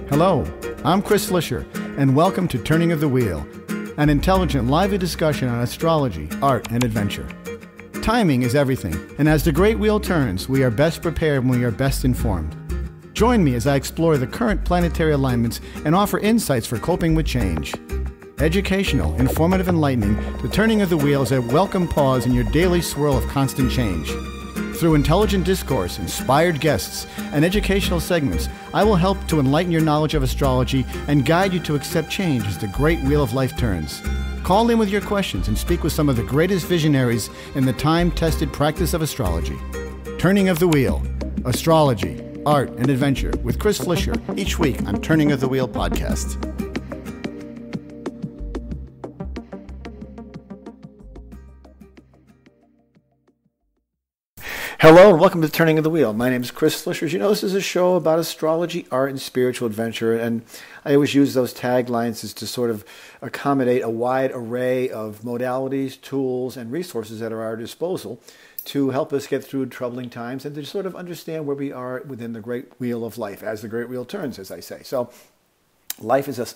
Hello, I'm Chris Flisher, and welcome to Turning of the Wheel, an intelligent, lively discussion on astrology, art, and adventure. Timing is everything, and as the great wheel turns, we are best prepared when we are best informed. Join me as I explore the current planetary alignments and offer insights for coping with change. Educational, informative, enlightening, the Turning of the Wheel is a welcome pause in your daily swirl of constant change. Through intelligent discourse, inspired guests, and educational segments, I will help to enlighten your knowledge of astrology and guide you to accept change as the great wheel of life turns. Call in with your questions and speak with some of the greatest visionaries in the time-tested practice of astrology. Turning of the Wheel, Astrology, Art, and Adventure with Chris Flisher, each week on Turning of the Wheel podcast. Hello and welcome to Turning of the Wheel. My name is Chris Flisher. As you know, this is a show about astrology, art, and spiritual adventure, and I always use those taglines as to sort of accommodate a wide array of modalities, tools, and resources that are at our disposal to help us get through troubling times and to sort of understand where we are within the great wheel of life, as the great wheel turns, as I say. So life is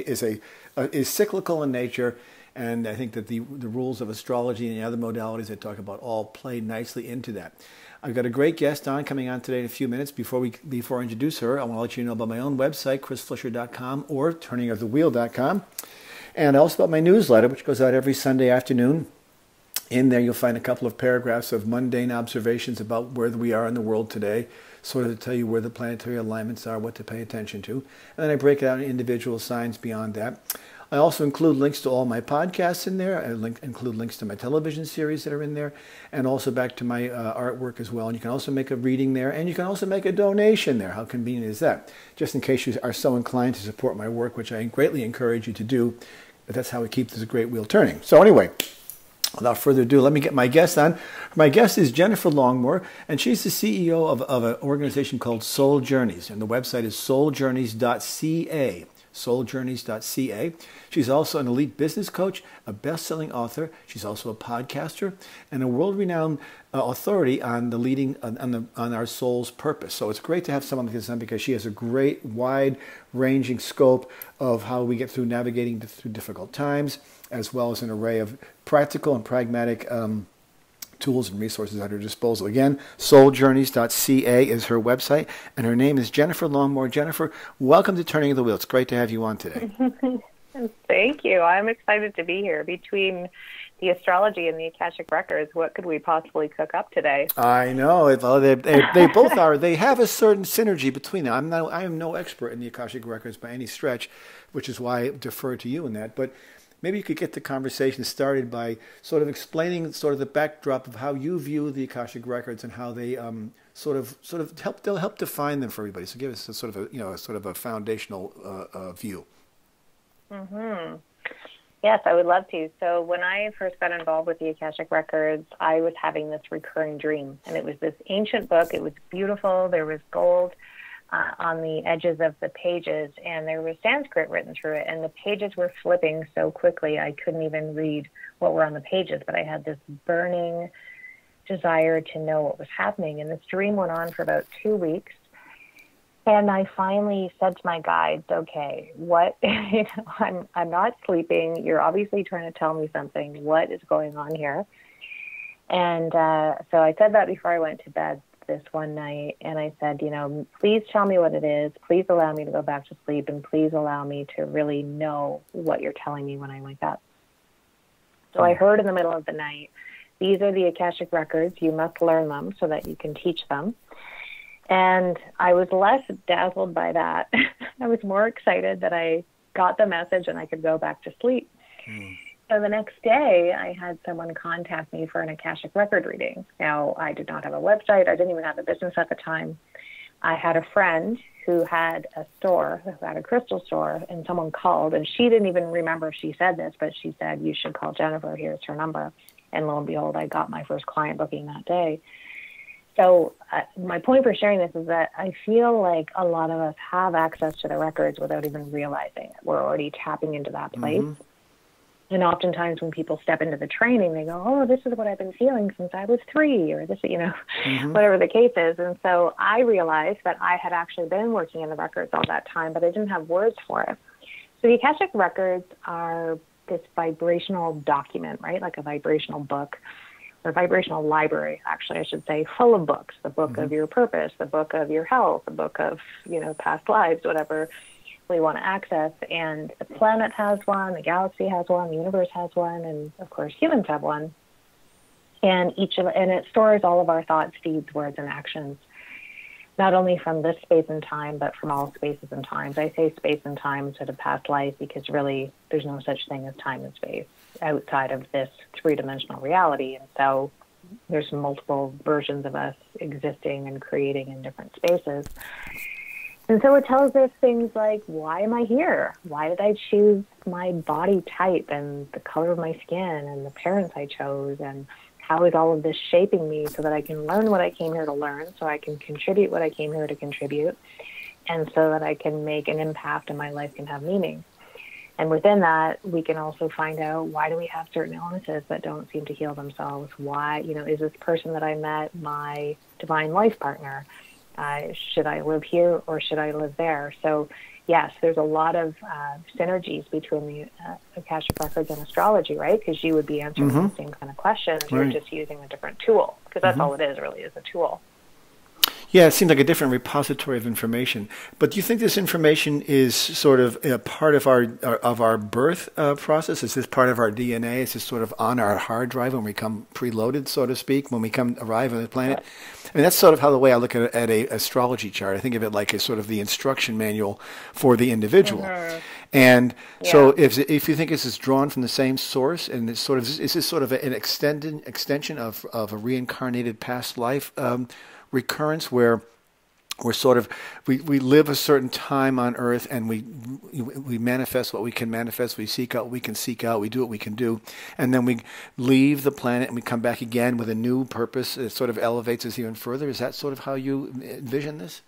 cyclical in nature. And I think that the rules of astrology and the other modalities I talk about all play nicely into that. I've got a great guest coming on today in a few minutes. Before I introduce her, I want to let you know about my own website, chrisflisher.com or turningofthewheel.com. And also about my newsletter, which goes out every Sunday afternoon. In there, you'll find a couple of paragraphs of mundane observations about where we are in the world today, sort of to tell you where the planetary alignments are, what to pay attention to. And then I break it out in individual signs beyond that. I also include links to all my podcasts in there. I include links to my television series that are in there, and also back to my artwork as well. And you can also make a reading there, and you can also make a donation there. How convenient is that? Just in case you are so inclined to support my work, which I greatly encourage you to do. But that's how we keep this great wheel turning. So anyway, without further ado, let me get my guest on. My guest is Jennifer Longmore, and she's the CEO of an organization called Soul Journeys, and the website is souljourneys.ca. souljourneys.ca. She's also an elite business coach, a best-selling author. She's also a podcaster and a world-renowned authority on the leading on our soul's purpose. So it's great to have someone like this on because she has a great, wide-ranging scope of how we get through navigating through difficult times, as well as an array of practical and pragmatic tools and resources at her disposal. Again, souljourneys.ca is her website, and her name is Jennifer Longmore. Jennifer, welcome to Turning of the Wheel. It's great to have you on today. Thank you. I'm excited to be here. Between the astrology and the Akashic Records, what could we possibly cook up today? I know. They both are. They have a certain synergy between them. I am no expert in the Akashic Records by any stretch, which is why I defer to you in that. But maybe you could get the conversation started by sort of explaining sort of the backdrop of how you view the Akashic Records and how they sort of help define them for everybody. So give us a sort of a foundational view. Mm-hmm. Yes, I would love to. So when I first got involved with the Akashic Records, I was having this recurring dream, and it was this ancient book. It was beautiful. There was gold on the edges of the pages, and there was Sanskrit written through it, and the pages were flipping so quickly I couldn't even read what were on the pages, but I had this burning desire to know what was happening, and this dream went on for about 2 weeks, and I finally said to my guides, okay, what, I'm not sleeping, you're obviously trying to tell me something, what is going on here? And so I said that before I went to bed this one night, and I said, please tell me what it is. Please allow me to go back to sleep, and please allow me to really know what you're telling me when I wake up. So I heard in the middle of the night, these are the Akashic Records. You must learn them so that you can teach them. And I was less dazzled by that. I was more excited that I got the message and I could go back to sleep. So the next day, I had someone contact me for an Akashic record reading. Now, I did not have a website. I didn't even have a business at the time. I had a friend who had a store, who had a crystal store, and someone called, and she didn't even remember if she said this, but she said, you should call Jennifer. Here's her number. And lo and behold, I got my first client booking that day. So my point for sharing this is that I feel like a lot of us have access to the records without even realizing it. We're already tapping into that place. Mm-hmm. And oftentimes when people step into the training, they go, oh, this is what I've been feeling since I was 3, or this, whatever the case is. And so I realized that I had actually been working in the records all that time, but I didn't have words for it. So the Akashic Records are this vibrational document, right? Like a vibrational book, or vibrational library, actually, I should say, full of books, the book of your purpose, the book of your health, the book of, past lives, whatever we want to access. And the planet has one, the galaxy has one, the universe has one, and of course humans have one. And it stores all of our thoughts, deeds, words, and actions, not only from this space and time, but from all spaces and times. I say space and time instead of past life because really there's no such thing as time and space outside of this three-dimensional reality. And so there's multiple versions of us existing and creating in different spaces. And so it tells us things like, why am I here? Why did I choose my body type and the color of my skin and the parents I chose? And how is all of this shaping me so that I can learn what I came here to learn, so I can contribute what I came here to contribute, and so that I can make an impact and my life can have meaning? And within that, we can also find out, why do we have certain illnesses that don't seem to heal themselves? Why, is this person that I met my divine life partner? Should I live here or should I live there? So, yes, there's a lot of synergies between the Akashic Records and astrology, right? Because you would be answering the same kind of questions. Right. You're just using a different tool, because that's all it is, really, is a tool. Yeah, it seems like a different repository of information. But do you think this information is sort of a part of our birth process? Is this part of our DNA? Is this sort of on our hard drive when we come preloaded, so to speak, when we arrive on the planet? I mean, that's sort of how the way I look at a astrology chart. I think of it like a sort of the instruction manual for the individual. And so if you think this is drawn from the same source, and it's sort of, is this sort of an extension of a reincarnated past life recurrence, where we're sort of we live a certain time on Earth, and we manifest what we can manifest, we seek out what we can seek out, we do what we can do, and then we leave the planet and we come back again with a new purpose. It sort of elevates us even further. Is that sort of how you envision this?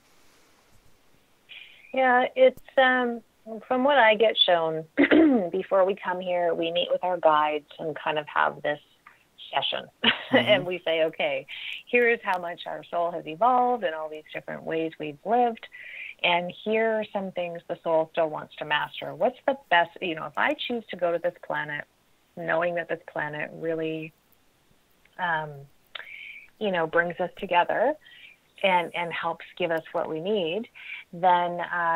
Yeah, it's from what I get shown before we come here, we meet with our guides and kind of have this session. And we say, okay, here is how much our soul has evolved in all these different ways we've lived. And here are some things the soul still wants to master. What's the best, if I choose to go to this planet, knowing that this planet really, brings us together and helps give us what we need, then,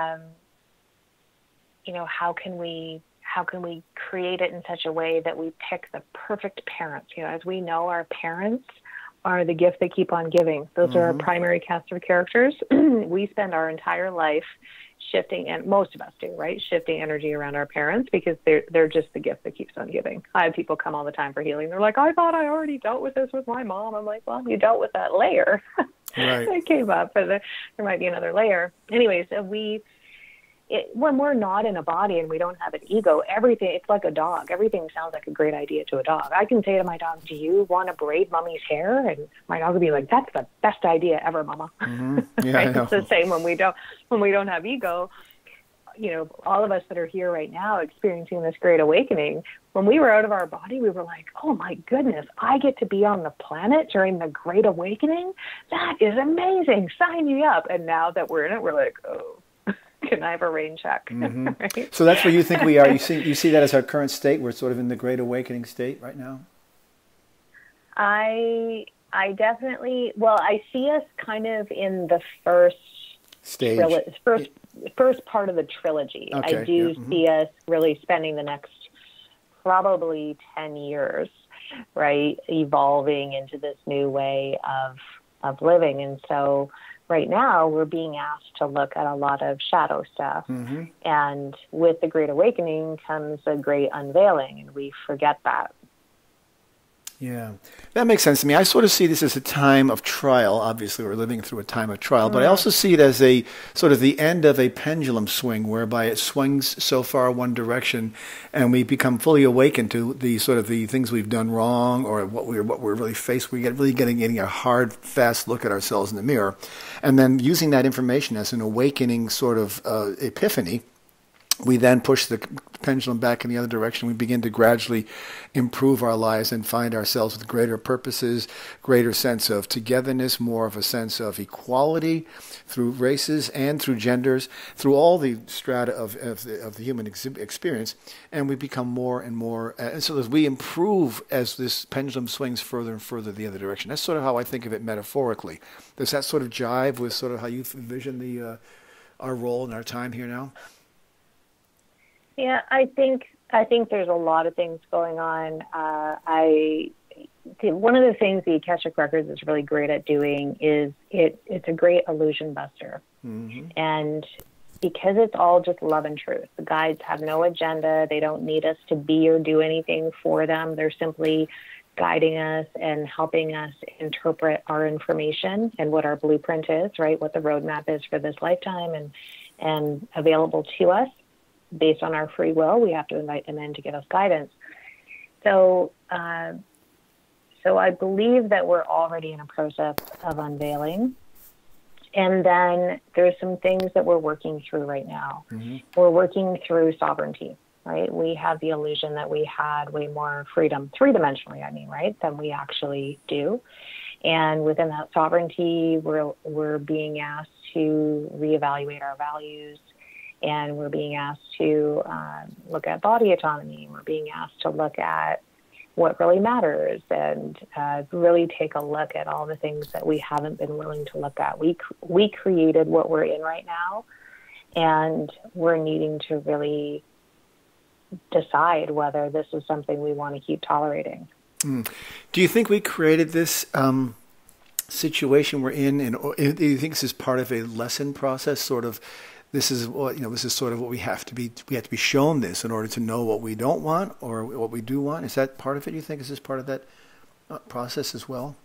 how can we create it in such a way that we pick the perfect parents? As we know, our parents are the gift they keep on giving. Those are our primary cast of characters. We spend our entire life shifting, and most of us do, right? Shifting energy around our parents because they're just the gift that keeps on giving. I have people come all the time for healing. They're like, I thought I already dealt with this with my mom. I'm like, well, you dealt with that layer. Right. It came up, but there might be another layer. Anyways, when we're not in a body and we don't have an ego, it's like a dog. Everything sounds like a great idea to a dog. I can say to my dog, do you want to braid mommy's hair? And my dog will be like, that's the best idea ever, mama. Yeah, right? It's the same when we don't have ego. All of us that are here right now experiencing this great awakening, when we were out of our body, we were like, oh my goodness, I get to be on the planet during the great awakening? That is amazing. Sign me up. And now that we're in it, we're like, oh, can I have a rain check? Right? So that's where you think we are. You see that as our current state? We're sort of in the great awakening state right now? I definitely, I see us kind of in the first stage, first part of the trilogy. Okay. I do see us really spending the next probably 10 years, right, evolving into this new way of living. And so right now, we're being asked to look at a lot of shadow stuff. And with the Great Awakening comes a great unveiling, and we forget that. Yeah, that makes sense to me. I sort of see this as a time of trial. Obviously, we're living through a time of trial, but I also see it as a sort of the end of a pendulum swing, whereby it swings so far one direction, and we become fully awakened to the sort of the things we've done wrong, or what we're really faced. We get really getting a hard, fast look at ourselves in the mirror, and then using that information as an awakening sort of epiphany. we then push the pendulum back in the other direction. We begin to gradually improve our lives and find ourselves with greater purposes, greater sense of togetherness, more of a sense of equality through races and through genders, through all the strata of the human experience. And we become more and more, and so as we improve as this pendulum swings further and further the other direction. That's sort of how I think of it metaphorically. Does that sort of jive with sort of how you envision our role and our time here now? Yeah, I think there's a lot of things going on. One of the things the Akashic Records is really great at doing is it's a great illusion buster. Mm-hmm. And because it's all just love and truth, the guides have no agenda. They don't need us to be or do anything for them. They're simply guiding us and helping us interpret our information and what our blueprint is, right? What the roadmap is for this lifetime and available to us. Based on our free will, we have to invite them in to give us guidance. So I believe that we're already in a process of unveiling. And then there's some things that we're working through right now. Mm-hmm. We're working through sovereignty, right? We have the illusion that we had way more freedom, three-dimensionally, right, than we actually do. And within that sovereignty, we're being asked to reevaluate our values. And we're being asked to look at body autonomy. We're being asked to look at what really matters and really take a look at all the things that we haven't been willing to look at. We created what we're in right now, and we're needing to really decide whether this is something we want to keep tolerating. Mm. Do you think we created this situation we're in, and do you think this is part of a lesson process, sort of? This is sort of what we have to be. We have to be shown this in order to know what we don't want or what we do want. Is that part of it? You think is this part of that process as well?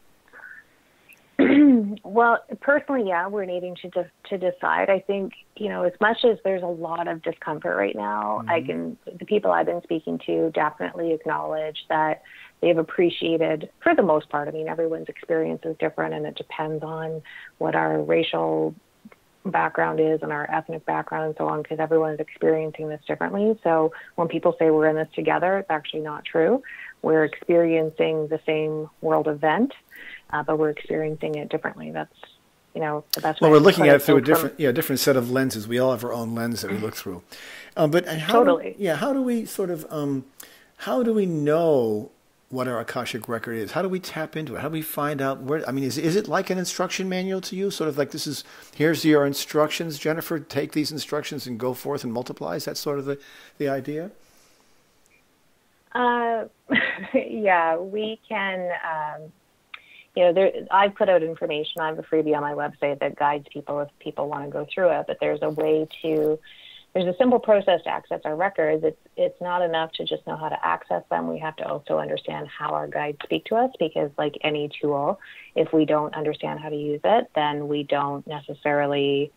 Well, personally, yeah, we're needing to decide. I think as much as there's a lot of discomfort right now, mm-hmm. The people I've been speaking to definitely acknowledge that they've appreciated, for the most part. I mean, everyone's experience is different, and it depends on what our racial background is and our ethnic background and so on, because everyone is experiencing this differently. So when people say we're in this together, it's actually not true. We're experiencing the same world event, but we're experiencing it differently. That's the best way. Well, we're looking at it through a different set of lenses. We all have our own lens that we look through. But how do we sort of how do we know what our Akashic record is? How do we tap into it? How do we find out where? I mean, is it like an instruction manual to you? Sort of like here's your instructions, Jennifer. Take these instructions and go forth and multiply. Is that sort of the idea? Yeah, we can. I put out information. I have a freebie on my website that guides people if people want to go through it. But there's a simple process to access our records. It's not enough to just know how to access them. We have to also understand how our guides speak to us, because like any tool, if we don't understand how to use it, then we don't necessarily,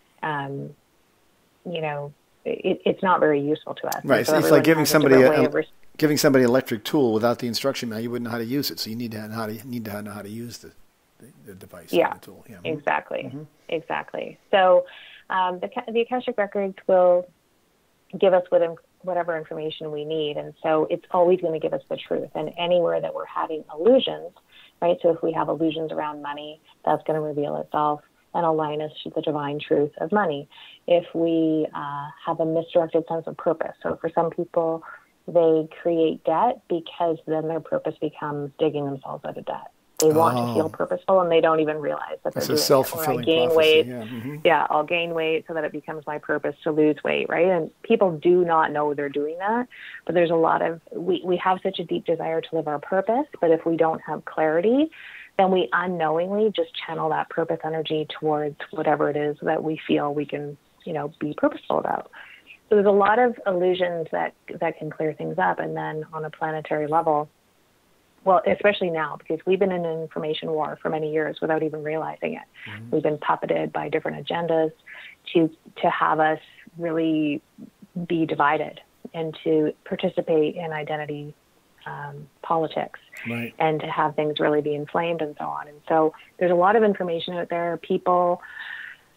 it's not very useful to us. Right. So it's like giving somebody an electric tool without the instruction manual. You wouldn't know how to use it. So you need to know how to use the device. Yeah. The tool. Yeah. Exactly. Mm-hmm. Exactly. So. The Akashic Records will give us whatever information we need, and so it's always going to give us the truth. And anywhere that we're having illusions, right? So if we have illusions around money, that's going to reveal itself and align us to the divine truth of money. If we have a misdirected sense of purpose, so for some people, they create debt because then their purpose becomes digging themselves out of debt. They want to feel purposeful, and they don't even realize that they're doing it. Self-fulfilling or I gain prophecy. weight. Yeah. Mm-hmm. Yeah, I'll gain weight so that it becomes my purpose to lose weight, right? And people do not know they're doing that. But there's a lot of, we have such a deep desire to live our purpose, but if we don't have clarity, then we unknowingly just channel that purpose energy towards whatever it is that we feel we can, be purposeful about. So there's a lot of illusions that can clear things up. And then on a planetary level, well, especially now, because we've been in an information war for many years without even realizing it. Mm-hmm. We've been puppeted by different agendas to have us really be divided and to participate in identity politics, right, and to have things really be inflamed and so on. And so there's a lot of information out there. People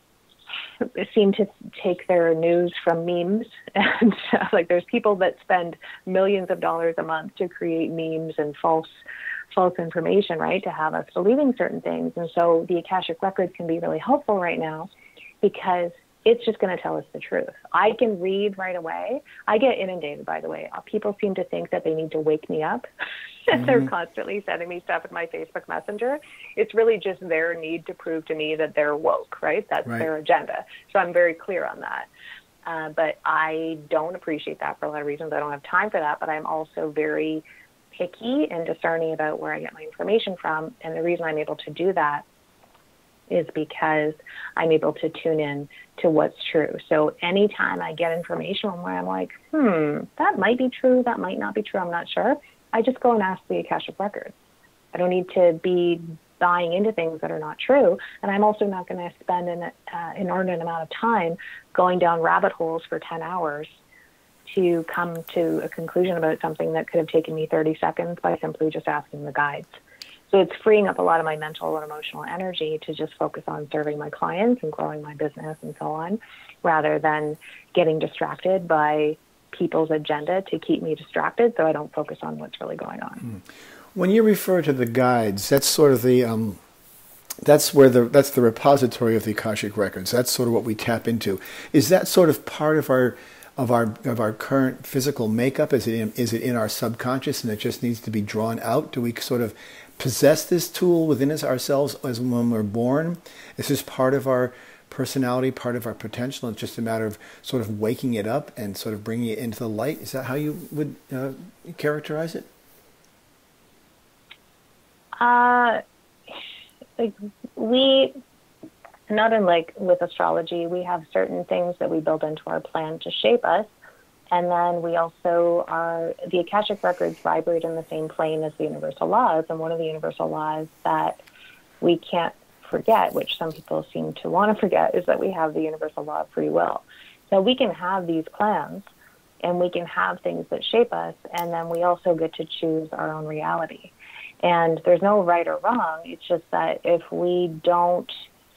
seem to take their news from memes. And like there's people that spend millions of dollars a month to create memes and false information, right, to have us believing certain things. And so the Akashic Records can be really helpful right now because it's just going to tell us the truth. I can read right away. I get inundated, by the way. People seem to think that they need to wake me up. And they're constantly sending me stuff in my Facebook Messenger. It's really just their need to prove to me that they're woke, right? That's their agenda. So I'm very clear on that. But I don't appreciate that for a lot of reasons. I don't have time for that. But I'm also very picky and discerning about where I get my information from. And the reason I'm able to do that is because I'm able to tune in to what's true. So anytime I get information where I'm like, that might be true, that might not be true, I'm not sure, I just go and ask the Akashic Records. I don't need to be buying into things that are not true. And I'm also not going to spend an inordinate amount of time going down rabbit holes for 10 hours to come to a conclusion about something that could have taken me 30 seconds by simply just asking the guides. So it's freeing up a lot of my mental and emotional energy to just focus on serving my clients and growing my business and so on, rather than getting distracted by people's agenda to keep me distracted so I don't focus on what's really going on. When you refer to the guides, that's sort of the that's the repository of the Akashic Records. That's sort of what we tap into. Is that sort of part of our current physical makeup? Is it in our subconscious and it just needs to be drawn out? Do we sort of possess this tool within ourselves as when we're born? Is this part of our personality, part of our potential? It's just a matter of sort of waking it up and sort of bringing it into the light. Is that how you would characterize it? Like we, not unlike with astrology, we have certain things that we build into our plan to shape us. And then we also the Akashic Records vibrate in the same plane as the universal laws. And one of the universal laws that we can't forget, which some people seem to want to forget, is that we have the universal law of free will. So we can have these plans and we can have things that shape us. And then we also get to choose our own reality. And there's no right or wrong. It's just that if we don't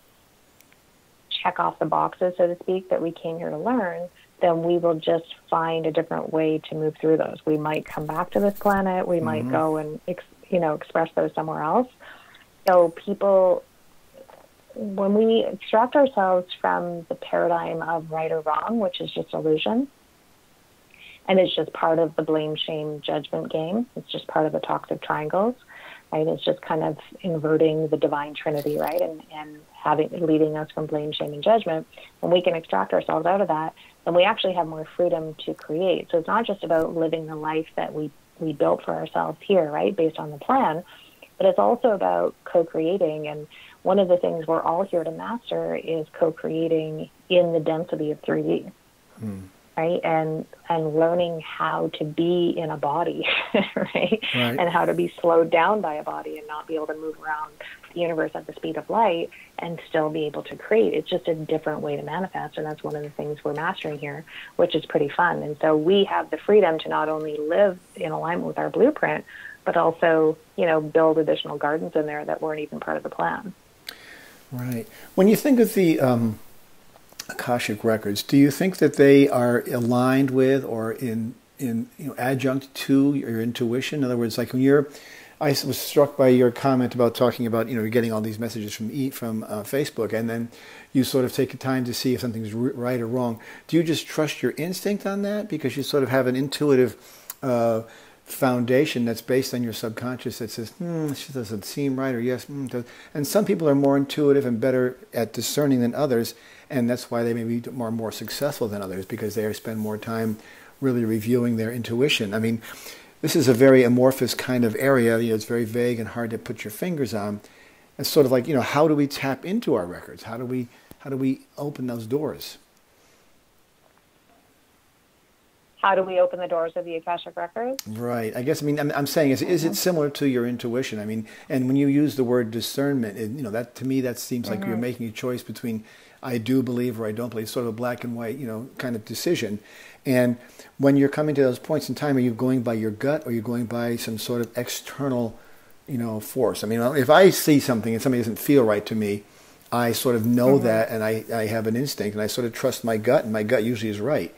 check off the boxes, so to speak, that we came here to learn, then we will just find a different way to move through those. We might come back to this planet. We might go and, express those somewhere else. So people, when we extract ourselves from the paradigm of right or wrong, which is just illusion, and it's just part of the blame, shame, judgment game. It's just part of the toxic triangles, right? It's just kind of inverting the divine trinity, right? And leading us from blame, shame, and judgment. When we can extract ourselves out of that, then we actually have more freedom to create. So it's not just about living the life that we built for ourselves here, right, based on the plan, but it's also about co-creating. And one of the things we're all here to master is co-creating in the density of 3D, right? And learning how to be in a body, right? And how to be slowed down by a body and not be able to move around the universe at the speed of light and still be able to create. It's just a different way to manifest, and that's one of the things we're mastering here, which is pretty fun. And so we have the freedom to not only live in alignment with our blueprint, but also, build additional gardens in there that weren't even part of the plan. Right. When you think of the Akashic Records, do you think that they are aligned with or in adjunct to your intuition? In other words, like when I was struck by your comment about talking about, you're getting all these messages from Facebook, and then you sort of take the time to see if something's right or wrong. Do you just trust your instinct on that because you sort of have an intuitive foundation that's based on your subconscious that says, this doesn't seem right, or yes, and some people are more intuitive and better at discerning than others, and that's why they may be more successful than others, because they spend more time really reviewing their intuition. I mean, this is a very amorphous kind of area. It's very vague and hard to put your fingers on. It's sort of like, how do we tap into our records? How do we open those doors? How do we open the doors of the Akashic Records? Right. I guess, I'm saying, is it similar to your intuition? I mean, and when you use the word discernment, that to me, that seems like you're making a choice between I do believe or I don't believe, sort of a black and white, kind of decision. And when you're coming to those points in time, are you going by your gut or are you going by some sort of external, force? I mean, if I see something and something doesn't feel right to me, I sort of know that, and I have an instinct, and I sort of trust my gut, and my gut usually is right.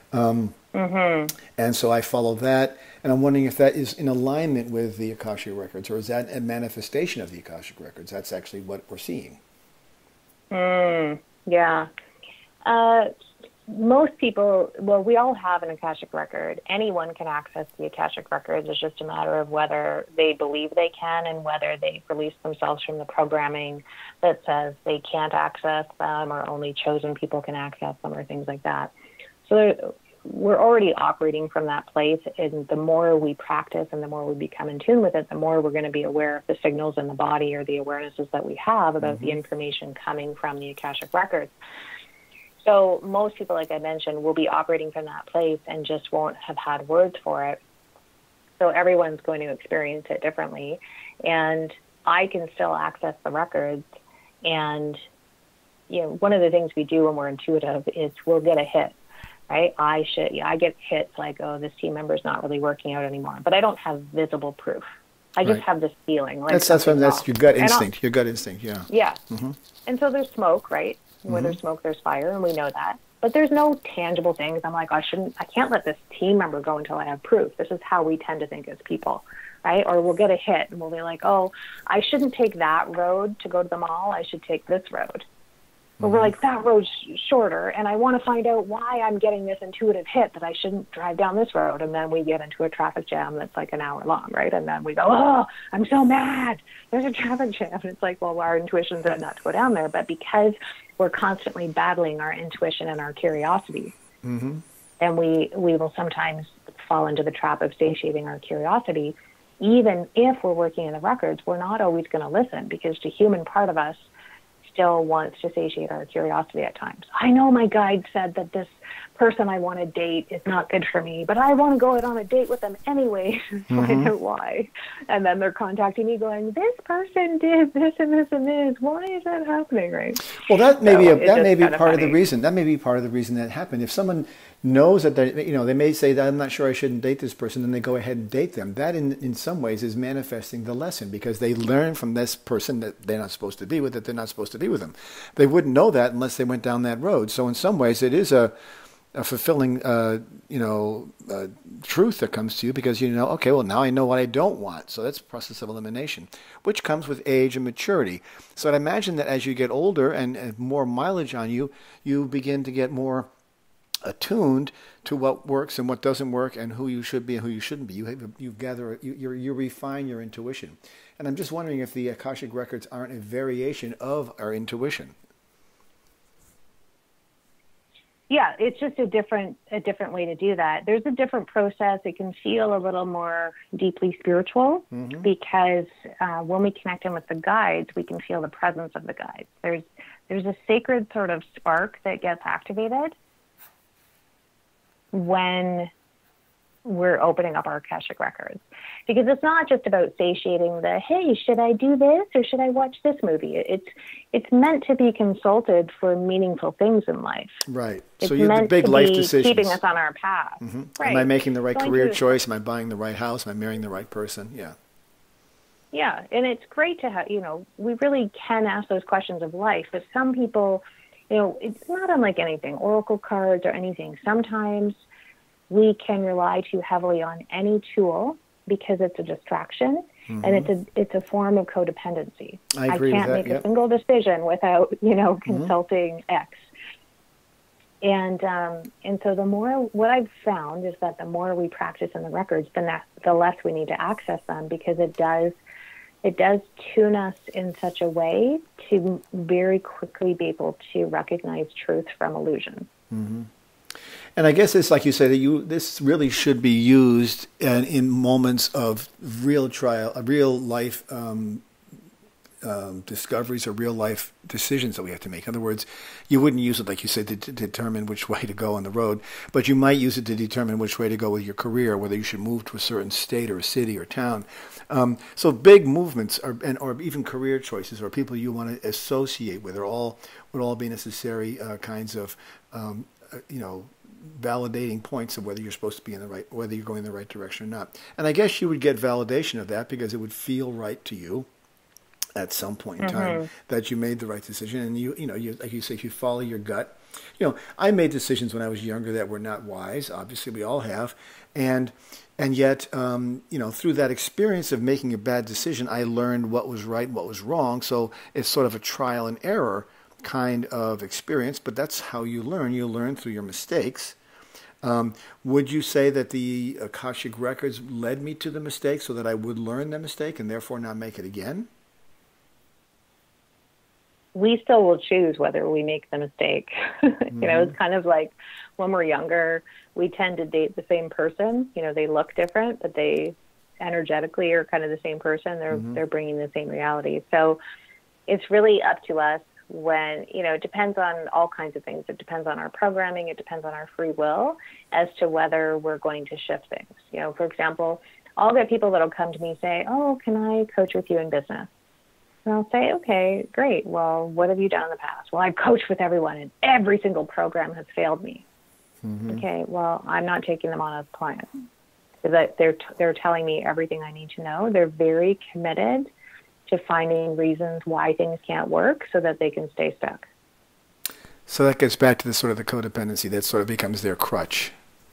And so I follow that, and I'm wondering if that is in alignment with the Akashic Records, or is that a manifestation of the Akashic Records? That's actually what we're seeing. Yeah. Most people, well, we all have an Akashic Record. Anyone can access the Akashic Records. It's just a matter of whether they believe they can and whether they've released themselves from the programming that says they can't access them or only chosen people can access them or things like that. So we're already operating from that place, and the more we practice and the more we become in tune with it, the more we're going to be aware of the signals in the body or the awarenesses that we have about the information coming from the Akashic Records. So most people, like I mentioned, will be operating from that place and just won't have had words for it. So everyone's going to experience it differently. And I can still access the records. And, you know, one of the things we do when we're intuitive is we'll get a hit, right? I get hits like, oh, this team member's not really working out anymore. But I don't have visible proof. I just have this feeling. Like that's your gut instinct. Your gut instinct, yeah. Yeah. And so there's smoke, right? Where there's smoke, there's fire, and we know that. But there's no tangible things. I'm like, I can't let this team member go until I have proof. This is how we tend to think as people, right? Or we'll get a hit, and we'll be like, oh, I shouldn't take that road to go to the mall. I should take this road. But we're like, that road's shorter, and I want to find out why I'm getting this intuitive hit that I shouldn't drive down this road. And then we get into a traffic jam that's like an hour long, right? And then we go, oh, I'm so mad. There's a traffic jam. And it's like, well, our intuition said not to go down there. But because we're constantly battling our intuition and our curiosity, and we will sometimes fall into the trap of satiating our curiosity, even if we're working in the records, we're not always going to listen because the human part of us still wants to satiate our curiosity at times. I know my guide said that this person I want to date is not good for me, but I want to go out on a date with them anyway to find out why. And then they're contacting me going, this person did this and this and this. Why is that happening, right? Well, that may be part of the reason. That may be part of the reason that happened. If someone knows that they may say that I'm not sure I shouldn't date this person, then they go ahead and date them. That in some ways is manifesting the lesson because they learn from this person that they're not supposed to be with, that they're not supposed to be with them. They wouldn't know that unless they went down that road. So in some ways it is a fulfilling truth that comes to you because okay, well now I know what I don't want. So that's a process of elimination, which comes with age and maturity. So I'd imagine that as you get older and more mileage on you, you begin to get more attuned to what works and what doesn't work and who you should be and who you shouldn't be. You refine your intuition. And I'm just wondering if the Akashic Records aren't a variation of our intuition. Yeah, it's just a different way to do that. There's a different process. It can feel a little more deeply spiritual because when we connect in with the guides, we can feel the presence of the guides. There's a sacred sort of spark that gets activated when we're opening up our Akashic Records. Because it's not just about satiating the, hey, should I do this or should I watch this movie? It's meant to be consulted for meaningful things in life. Right. It's so you have the big life decisions. Keeping us on our path. Right. Am I making the right career choice? Am I buying the right house? Am I marrying the right person? Yeah. Yeah, and it's great to have, we really can ask those questions of life, but some people, it's not unlike anything, oracle cards or anything. Sometimes we can rely too heavily on any tool because it's a distraction and it's a form of codependency. I agree can't with that. make a single decision without, consulting X. And so what I've found is that the more we practice in the records, the less we need to access them because it does tune us in such a way to very quickly be able to recognize truth from illusion. And I guess it's like you say that this really should be used in moments of real life discoveries or real life decisions that we have to make. In other words, you wouldn't use it, like you said, to determine which way to go on the road, but you might use it to determine which way to go with your career, whether you should move to a certain state or a city or town. So big movements or even career choices or people you want to associate with would all be necessary kinds of validating points of whether you're supposed to be whether you're going in the right direction or not. And I guess you would get validation of that because it would feel right to you. at some point in time that you made the right decision, and you like you say, if you follow your gut. I made decisions when I was younger that were not wise. Obviously, we all have, and yet, through that experience of making a bad decision, I learned what was right and what was wrong. So it's sort of a trial and error kind of experience, but that's how you learn. You learn through your mistakes. Would you say that the Akashic Records led me to the mistake so that I would learn the mistake and therefore not make it again? We still will choose whether we make the mistake. It's kind of like when we're younger, we tend to date the same person. They look different, but they energetically are kind of the same person. They're bringing the same reality. So it's really up to us when, it depends on all kinds of things. It depends on our programming. It depends on our free will as to whether we're going to shift things. For example, I'll get people that'll come to me say, oh, can I coach with you in business? And I'll say, okay, great. Well, what have you done in the past? Well, I've coached with everyone, and every single program has failed me. Okay, well, I'm not taking them on as clients. That they're telling me everything I need to know. They're very committed to finding reasons why things can't work so that they can stay stuck. So that gets back to the sort of the codependency that sort of becomes their crutch.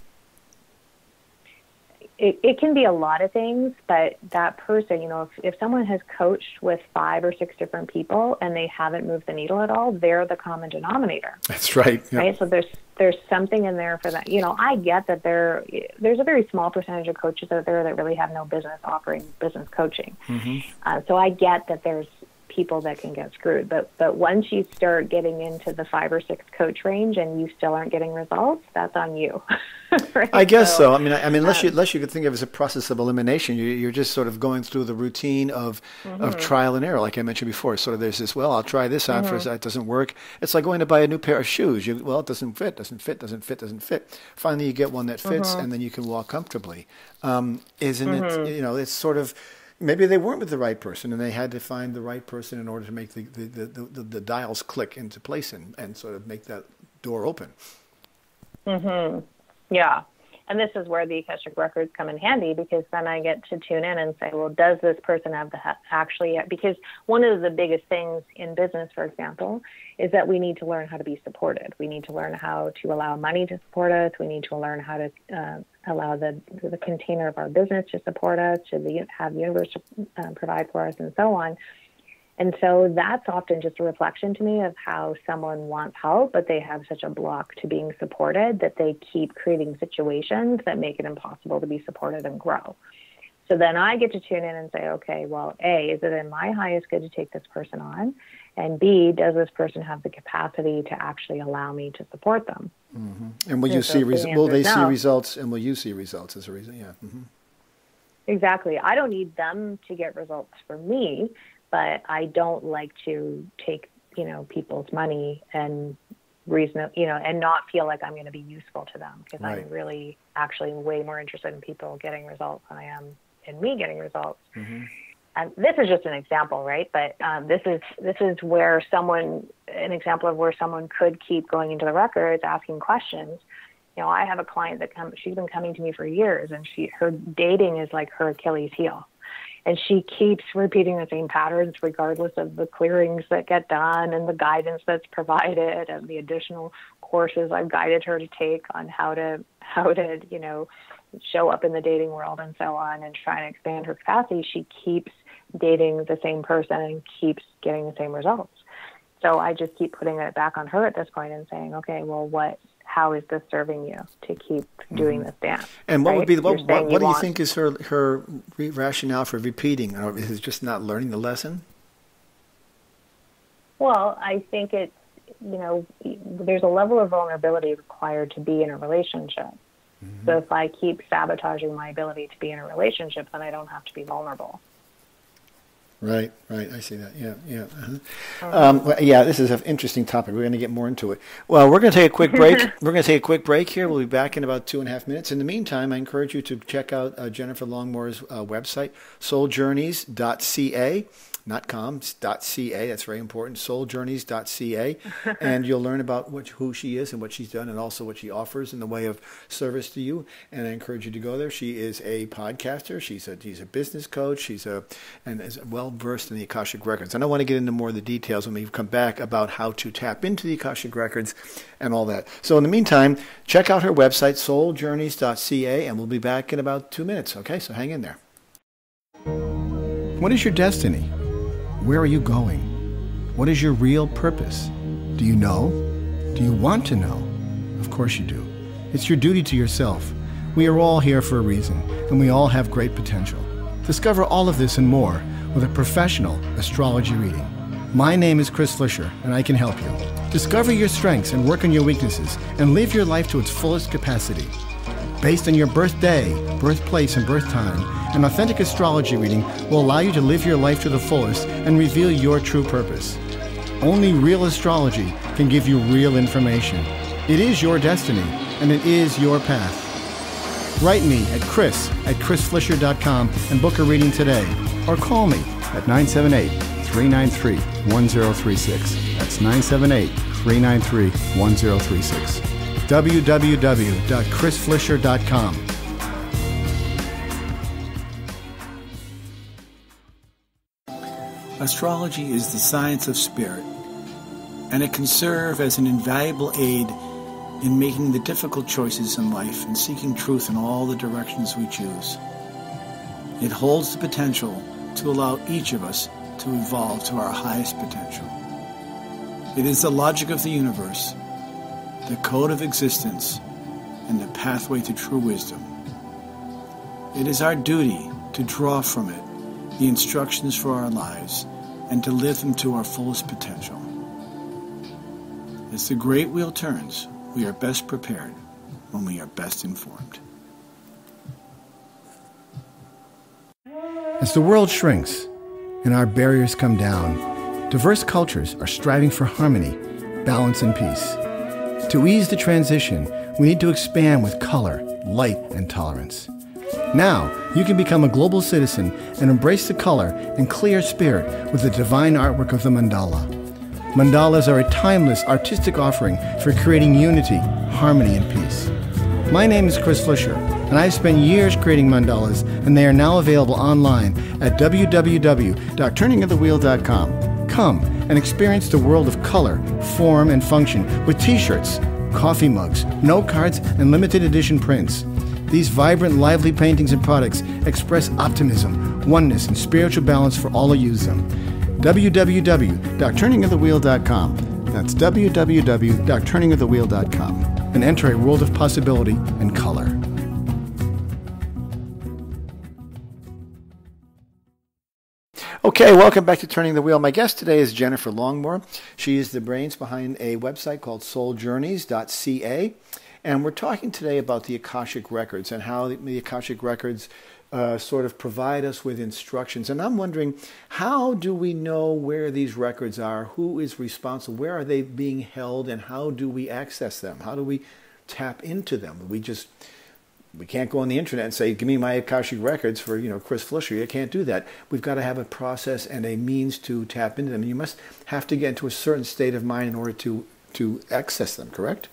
It can be a lot of things, but that person, if someone has coached with 5 or 6 different people and they haven't moved the needle at all, they're the common denominator. That's right. Yep. Right. So there's something in there for that. I get that there's a very small percentage of coaches out there that really have no business offering business coaching. So I get that there's people that can get screwed, but once you start getting into the 5 or 6 coach range and you still aren't getting results, that's on you. Right? I guess so. I mean, unless you could think of it as a process of elimination, you're just sort of going through the routine of trial and error, like I mentioned before. Sort of there's this, well, I'll try this on first, that doesn't work. It's like going to buy a new pair of shoes. It doesn't fit. Finally, you get one that fits, and then you can walk comfortably. Isn't it? It's sort of. Maybe they weren't with the right person, and they had to find the right person in order to make the dials click into place and sort of make that door open. Yeah. And this is where the Akashic Records come in handy, because then I get to tune in and say, well, does this person have because one of the biggest things in business, for example, is that we need to learn how to be supported. We need to learn how to allow money to support us. We need to learn how to allow the container of our business to support us, to have the universe provide for us, and so on. And so that's often just a reflection to me of how someone wants help, but they have such a block to being supported that they keep creating situations that make it impossible to be supported and grow. So then I get to tune in and say, okay, well, A, is it in my highest good to take this person on? And B, does this person have the capacity to actually allow me to support them? And will you see see results, and will you see results as a reason? Yeah. Exactly. I don't need them to get results for me, but I don't like to take, people's money and and not feel like I'm going to be useful to them, because I'm really actually way more interested in people getting results than I am in me getting results. And this is just an example, right? But this is where an example of where someone could keep going into the records, asking questions. I have a client she's been coming to me for years, and her dating is like her Achilles heel. And she keeps repeating the same patterns regardless of the clearings that get done and the guidance that's provided and the additional courses I've guided her to take on how to show up in the dating world and so on, and try and expand her capacity. She keeps dating the same person and keeps getting the same results. So I just keep putting it back on her at this point and saying, okay, well, how is this serving you to keep doing this dance? And what would be what do you think is her rationale for repeating, or is it just not learning the lesson? Well, I think it's, there's a level of vulnerability required to be in a relationship. So if I keep sabotaging my ability to be in a relationship, then I don't have to be vulnerable. Right. I see that. Yeah. This is an interesting topic. We're going to get more into it. Well, we're going to take a quick break. Here. We'll be back in about 2.5 minutes. In the meantime, I encourage you to check out Jennifer Longmore's website, souljourneys.ca. not com, it's .ca. That's very important. souljourneys.ca. And you'll learn about who she is and what she's done and also what she offers in the way of service to you. And I encourage you to go there. She is a podcaster. She's a business coach. And is well versed in the Akashic Records. And I want to get into more of the details when we come back about how to tap into the Akashic Records and all that. So in the meantime, check out her website, souljourneys.ca, and we'll be back in about 2 minutes. Okay, so hang in there. What is your destiny? Where are you going? What is your real purpose? Do you know? Do you want to know? Of course you do. It's your duty to yourself. We are all here for a reason, and we all have great potential. Discover all of this and more with a professional astrology reading. My name is Chris Flisher, and I can help you. Discover your strengths and work on your weaknesses, and live your life to its fullest capacity. Based on your birthday, birthplace, and birth time, an authentic astrology reading will allow you to live your life to the fullest and reveal your true purpose. Only real astrology can give you real information. It is your destiny, and it is your path. Write me at chris@chrisflisher.com and book a reading today, or call me at 978-393-1036. That's 978-393-1036. www.chrisflisher.com. Astrology is the science of spirit, and it can serve as an invaluable aid in making the difficult choices in life and seeking truth in all the directions we choose. It holds the potential to allow each of us to evolve to our highest potential. It is the logic of the universe, the code of existence, and the pathway to true wisdom. It is our duty to draw from it the instructions for our lives and to live them to our fullest potential. As the great wheel turns, we are best prepared when we are best informed. As the world shrinks and our barriers come down, diverse cultures are striving for harmony, balance, and peace. To ease the transition, we need to expand with color, light, and tolerance. Now, you can become a global citizen and embrace the color and clear spirit with the divine artwork of the mandala. Mandalas are a timeless artistic offering for creating unity, harmony, and peace. My name is Chris Flisher, and I've spent years creating mandalas, and they are now available online at www.turningofthewheel.com. Come and experience the world of color, form, and function with t-shirts, coffee mugs, note cards, and limited edition prints. These vibrant, lively paintings and products express optimism, oneness, and spiritual balance for all who use them. www.turningofthewheel.com. That's www.turningofthewheel.com. And enter a world of possibility and color. Okay, welcome back to Turning the Wheel. My guest today is Jennifer Longmore. She is the brains behind a website called souljourneys.ca. And we're talking today about the Akashic Records and how the Akashic Records sort of provide us with instructions. And I'm wondering, how do we know where these records are? Who is responsible? Where are they being held? And how do we access them? How do we tap into them? We can't go on the internet and say, give me my Akashic Records for, Chris Flisher. You can't do that. We've got to have a process and a means to tap into them. You must have to get into a certain state of mind in order to access them, correct?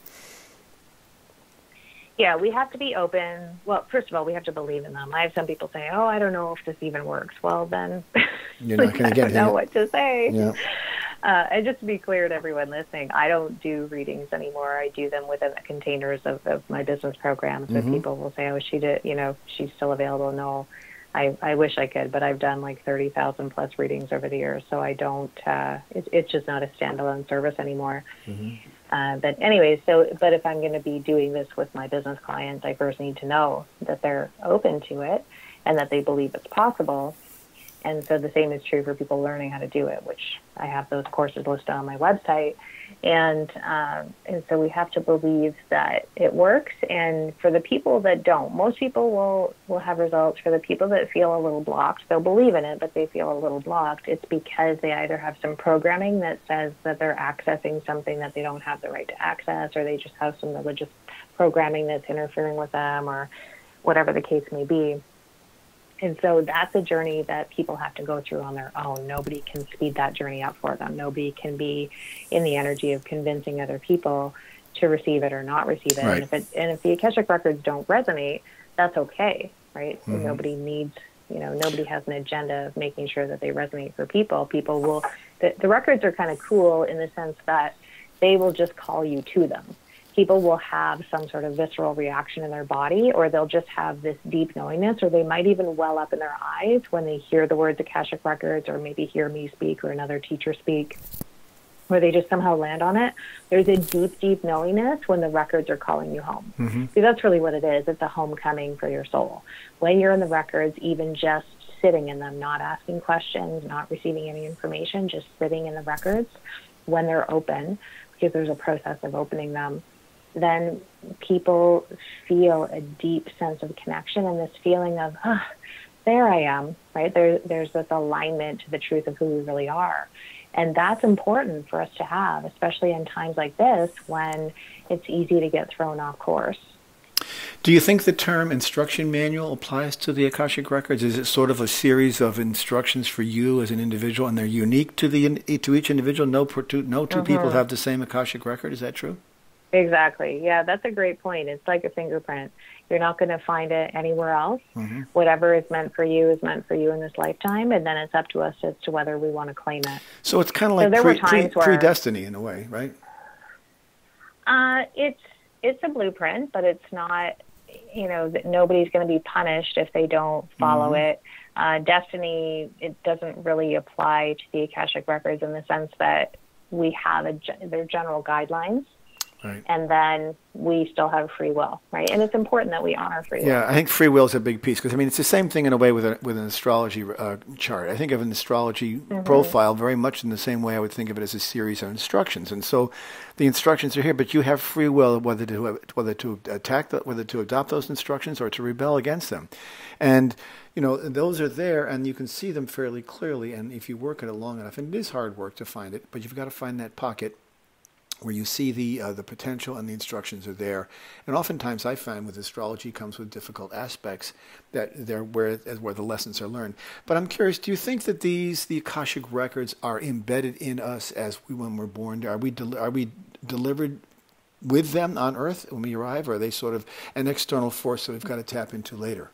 Yeah, we have to be open. Well, first of all, we have to believe in them. I have some people say, "Oh, I don't know if this even works." Well, then you're not going to get it. I don't know what to say. Yeah. And just to be clear to everyone listening, I don't do readings anymore. I do them within the containers of my business programs. So people will say, "Oh, she did. She's still available." No, I wish I could, but I've done like 30,000 plus readings over the years, so I don't. It's just not a standalone service anymore. But anyways, but if I'm going to be doing this with my business clients, I first need to know that they're open to it and that they believe it's possible. And so the same is true for people learning how to do it, which I have those courses listed on my website. And so we have to believe that it works. And for the people that don't, most people will have results. For the people that feel a little blocked, they'll believe in it, but they feel a little blocked. It's because they either have some programming that says that they're accessing something that they don't have the right to access, or they just have some religious programming that's interfering with them, or whatever the case may be. And so that's a journey that people have to go through on their own. Nobody can speed that journey up for them. Nobody can be in the energy of convincing other people to receive it or not receive it. Right. And if the Akashic records don't resonate, that's okay, right? Mm-hmm. Nobody needs, nobody has an agenda of making sure that they resonate for people. People will, the records are kind of cool in the sense that they will just call you to them. People will have some sort of visceral reaction in their body, or they'll just have this deep knowingness, or they might even well up in their eyes when they hear the words Akashic Records, or maybe hear me speak or another teacher speak, where they just somehow land on it. There's a deep, deep knowingness when the records are calling you home. Mm-hmm. See, that's really what it is. It's a homecoming for your soul. When you're in the records, even just sitting in them, not asking questions, not receiving any information, just sitting in the records, when they're open, because there's a process of opening them, then people feel a deep sense of connection and this feeling of, there I am, right? There's this alignment to the truth of who we really are. And that's important for us to have, especially in times like this when it's easy to get thrown off course. Do you think the term instruction manual applies to the Akashic Records? Is it sort of a series of instructions for you as an individual, and they're unique to each individual? No two people have the same Akashic record. Is that true? Exactly. Yeah, that's a great point. It's like a fingerprint. You're not going to find it anywhere else. Mm-hmm. Whatever is meant for you is meant for you in this lifetime, and then it's up to us as to whether we want to claim it. So it's kind of like predestiny in a way, right? It's a blueprint, but it's not, that nobody's going to be punished if they don't follow it. Destiny, it doesn't really apply to the Akashic Records in the sense that we have their general guidelines. Right. And then we still have free will, right? And it's important that we honor free will. Yeah, I think free will is a big piece because, it's the same thing in a way with an astrology chart. I think of an astrology profile very much in the same way I would think of it as a series of instructions. And so the instructions are here, but you have free will whether to adopt those instructions or to rebel against them. And, those are there and you can see them fairly clearly. And if you work at it long enough, and it is hard work to find it, but you've got to find that pocket where you see the potential and the instructions are there. And oftentimes I find with astrology comes with difficult aspects that where the lessons are learned. But I'm curious, do you think that the Akashic Records are embedded in us when we're born? Are we delivered with them on Earth when we arrive, or are they sort of an external force that we've got to tap into later?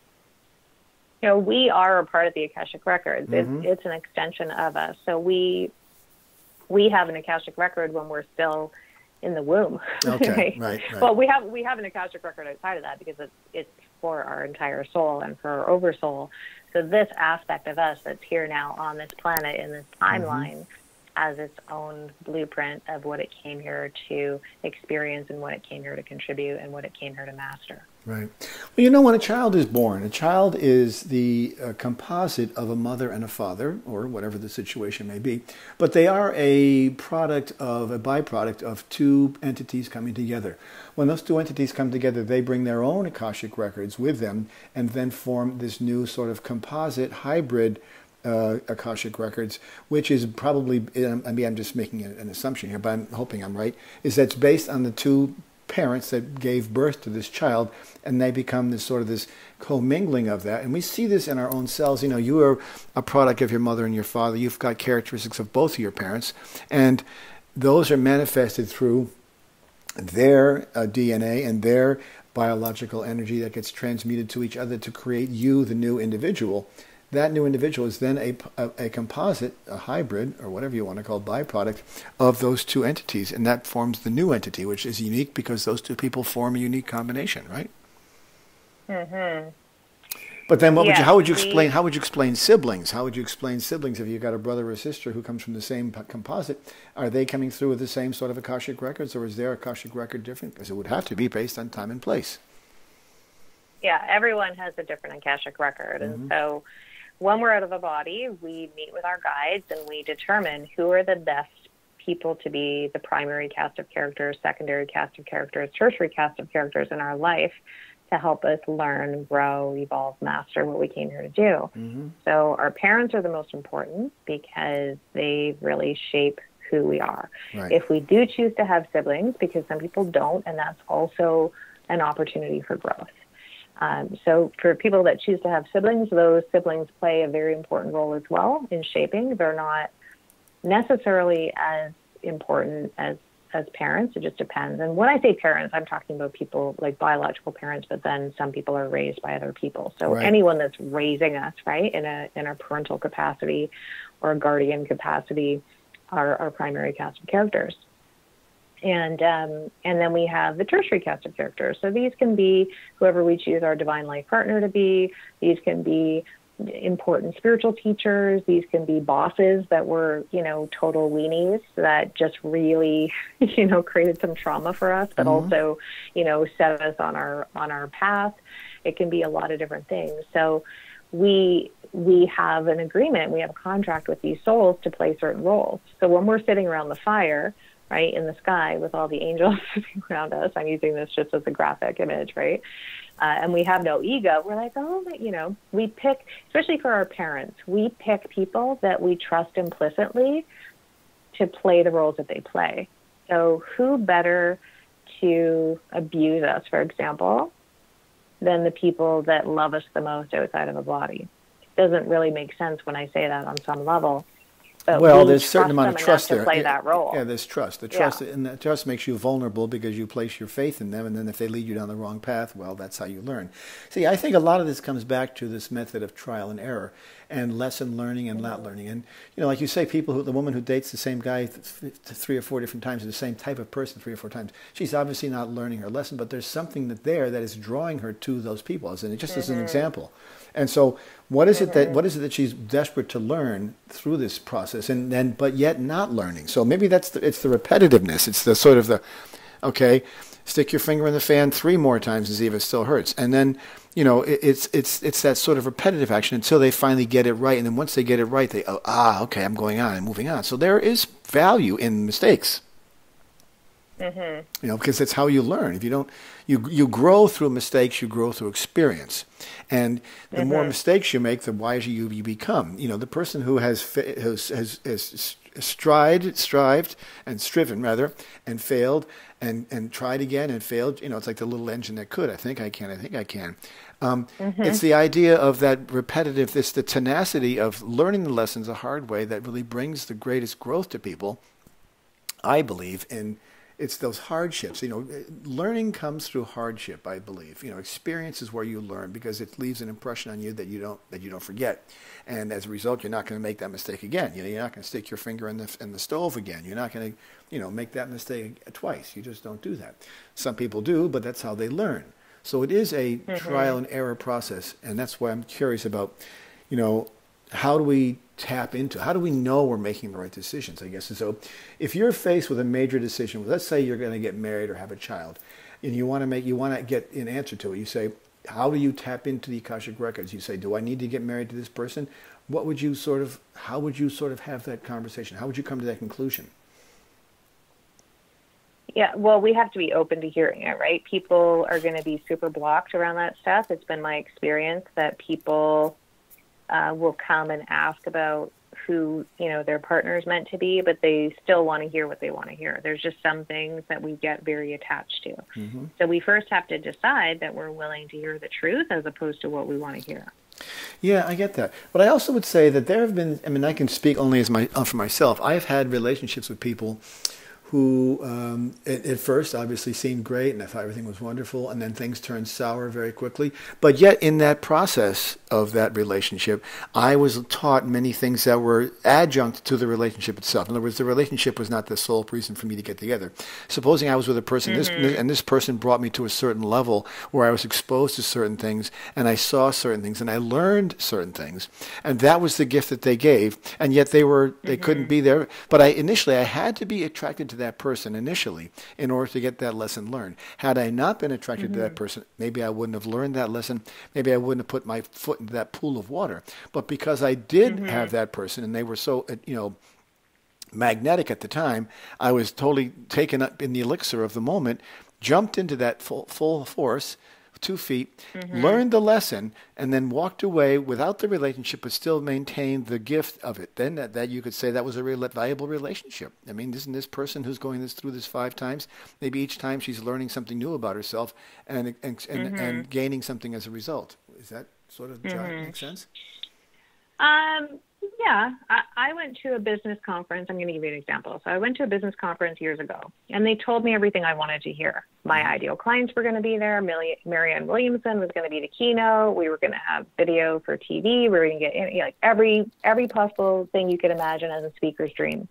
We are a part of the Akashic Records. It's an extension of us. So we have an Akashic record when we're still in the womb. Okay, right. Well, we have an Akashic record outside of that because it's for our entire soul and for our oversoul. So this aspect of us that's here now on this planet in this timeline has its own blueprint of what it came here to experience and what it came here to contribute and what it came here to master. Right. Well, when a child is born, a child is the composite of a mother and a father, or whatever the situation may be. But they are a byproduct of two entities coming together. When those two entities come together, they bring their own Akashic records with them and then form this new sort of composite hybrid Akashic records, which is probably, I'm just making an assumption here, but I'm hoping I'm right, is that's based on the two parents that gave birth to this child, and they become this commingling of that. And we see this in our own selves. You are a product of your mother and your father. You've got characteristics of both of your parents, and those are manifested through their DNA and their biological energy that gets transmuted to each other to create you, the new individual. That new individual is then a composite, a hybrid, or whatever you want to call byproduct of those two entities, and that forms the new entity, which is unique because those two people form a unique combination, right? Mm-hmm. But then, how would you explain siblings? How would you explain siblings if you've got a brother or sister who comes from the same composite? Are they coming through with the same sort of Akashic records, or is their Akashic record different? Because it would have to be based on time and place. Yeah, everyone has a different Akashic record, and so when we're out of the body, we meet with our guides and we determine who are the best people to be the primary cast of characters, secondary cast of characters, tertiary cast of characters in our life to help us learn, grow, evolve, master what we came here to do. Mm-hmm. So our parents are the most important because they really shape who we are. Right. If we do choose to have siblings, because some people don't, and that's also an opportunity for growth. So for people that choose to have siblings, those siblings play a very important role as well in shaping. They're not necessarily as important as parents. It just depends. And when I say parents, I'm talking about people like biological parents, but then some people are raised by other people. So anyone that's raising us, right, in a parental capacity or a guardian capacity are our primary cast of characters. And then we have the tertiary cast of characters. So these can be whoever we choose our divine life partner to be. These can be important spiritual teachers. These can be bosses that were, total weenies that just really, created some trauma for us, but also, set us on our path. It can be a lot of different things. So we have an agreement, we have a contract with these souls to play certain roles. So when we're sitting around the fire, right, in the sky with all the angels sitting around us, I'm using this just as a graphic image, right? And we have no ego. We're like, we pick, especially for our parents, we pick people that we trust implicitly to play the roles that they play. So who better to abuse us, for example, than the people that love us the most outside of a body? It doesn't really make sense when I say that on some level. But there's a certain amount of trust there. To play that role. Yeah, there's trust. The trust, and that trust makes you vulnerable because you place your faith in them, and then if they lead you down the wrong path, well, that's how you learn. See, I think a lot of this comes back to this method of trial and error, and lesson learning and not learning. And like you say, the woman who dates the same guy 3 or 4 different times, or the same type of person 3 or 4 times, she's obviously not learning her lesson, but there's something that is drawing her to those people. And just as an example. And so, what is it that she's desperate to learn through this process, but yet not learning? So maybe it's the repetitiveness. It's the sort of okay, stick your finger in the fan 3 more times and see if it still hurts, and then it's that sort of repetitive action until they finally get it right, and then once they get it right, they okay, I'm going on and moving on. So there is value in mistakes. Because that's how you learn. If you don't, you grow through mistakes. You grow through experience, and the more mistakes you make, the wiser you become. The person who has strived and striven rather, and failed, and tried again and failed. It's like the little engine that could. I think I can. It's the idea of that repetitive, the tenacity of learning the lessons the hard way that really brings the greatest growth to people. I believe in. It's those hardships. Learning comes through hardship, I believe. Experience is where you learn because it leaves an impression on you that you don't forget. And as a result, you're not going to make that mistake again. You're not going to stick your finger in the stove again. You're not going to, make that mistake twice. You just don't do that. Some people do, but that's how they learn. So it is a trial and error process, and that's why I'm curious about, how do we tap into? How do we know we're making the right decisions, I guess? And so if you're faced with a major decision, let's say you're going to get married or have a child, and you want to get an answer to it, you say, how do you tap into the Akashic Records? You say, do I need to get married to this person? How would you sort of have that conversation? How would you come to that conclusion? Yeah, well, we have to be open to hearing it, right? People are going to be super blocked around that stuff. It's been my experience that people will come and ask about who, their partner is meant to be, but they still want to hear what they want to hear. There's just some things that we get very attached to. So we first have to decide that we're willing to hear the truth as opposed to what we want to hear. Yeah, I get that. But I also would say that there have been, I can speak only for myself. I've had relationships with people who at first obviously seemed great and I thought everything was wonderful, and then things turned sour very quickly. But yet in that process of that relationship, I was taught many things that were adjunct to the relationship itself. In other words, the relationship was not the sole reason for me to get together. Supposing I was with a person, this person brought me to a certain level where I was exposed to certain things, and I saw certain things, and I learned certain things, and that was the gift that they gave, and yet they couldn't be there. But initially I had to be attracted to that person initially in order to get that lesson learned. Had I not been attracted to that person, maybe I wouldn't have learned that lesson. Maybe I wouldn't have put my foot into that pool of water. But because I did have that person, and they were so, magnetic at the time, I was totally taken up in the elixir of the moment, jumped into that full force, 2 feet, learned the lesson, and then walked away without the relationship, but still maintained the gift of it. Then that you could say that was a real valuable relationship. I mean, isn't this person who's going through this 5 times, maybe each time she's learning something new about herself and gaining something as a result? Is that sort of make sense? Yeah, I went to a business conference. I'm going to give you an example. So I went to a business conference years ago, and they told me everything I wanted to hear. My ideal clients were going to be there. Marianne Williamson was going to be the keynote. We were going to have video for TV. We were going to get like every possible thing you could imagine as a speaker's dream.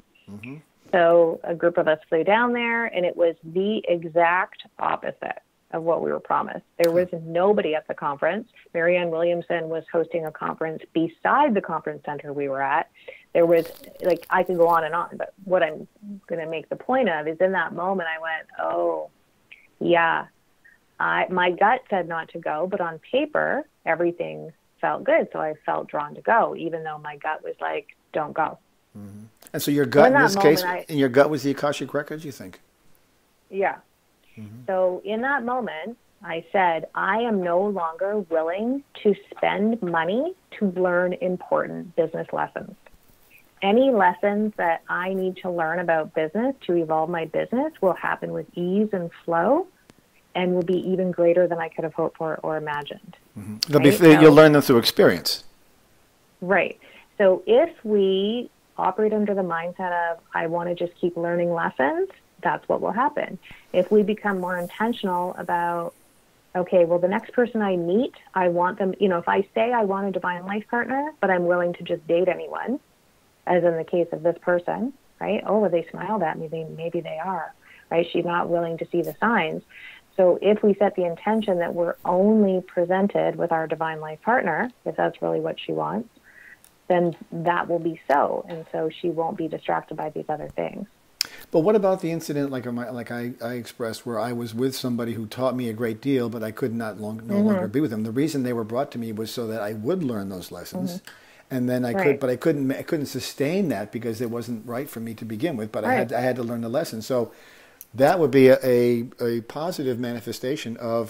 So a group of us flew down there, and it was the exact opposite of what we were promised. There was nobody at the conference. Marianne Williamson was hosting a conference beside the conference center we were at. There was, like, I could go on, but what I'm going to make the point of is in that moment I went, oh, yeah, my gut said not to go, but on paper, everything felt good. So I felt drawn to go, even though my gut was like, don't go. And so your gut in this case, your gut was the Akashic Records, you think? Yeah. So in that moment, I said, I am no longer willing to spend money to learn important business lessons. Any lessons that I need to learn about business to evolve my business will happen with ease and flow and will be even greater than I could have hoped for or imagined. You'll learn them through experience. Right. So if we operate under the mindset of, I want to just keep learning lessons, that's what will happen. If we become more intentional about, okay, well, the next person I meet, I want them, if I say I want a divine life partner, but I'm willing to just date anyone, as in the case of this person, right? Oh, well, they smiled at me. Maybe they are, right? She's not willing to see the signs. So if we set the intention that we're only presented with our divine life partner, if that's really what she wants, then that will be so. And so she won't be distracted by these other things. But what about the incident, like I expressed, where I was with somebody who taught me a great deal, but I could no longer be with them? The reason they were brought to me was so that I would learn those lessons, and then I couldn't sustain that because it wasn't right for me to begin with. But I had to learn the lesson. So that would be a positive manifestation of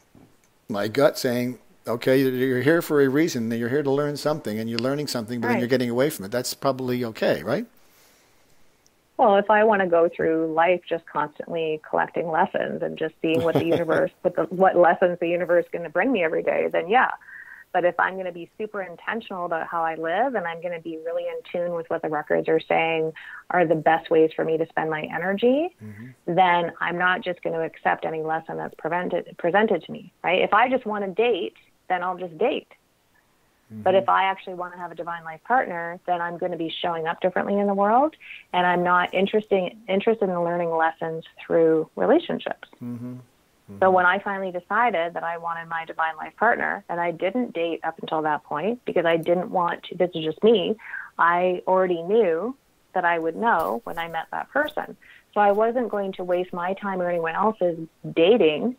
my gut saying, okay, you're here for a reason. You're here to learn something, and you're learning something, but then you're getting away from it. That's probably okay, right? Well, if I want to go through life just constantly collecting lessons and just seeing what the universe, what lessons the universe is going to bring me every day, then yeah. But if I'm going to be super intentional about how I live and I'm going to be really in tune with what the records are saying are the best ways for me to spend my energy, then I'm not just going to accept any lesson that's presented to me, right? If I just want to date, then I'll just date. But if I actually want to have a divine life partner, then I'm going to be showing up differently in the world, and I'm not interested in learning lessons through relationships. So when I finally decided that I wanted my divine life partner, and I didn't date up until that point because I didn't want to, this is just me, I already knew that I would know when I met that person. So I wasn't going to waste my time or anyone else's dating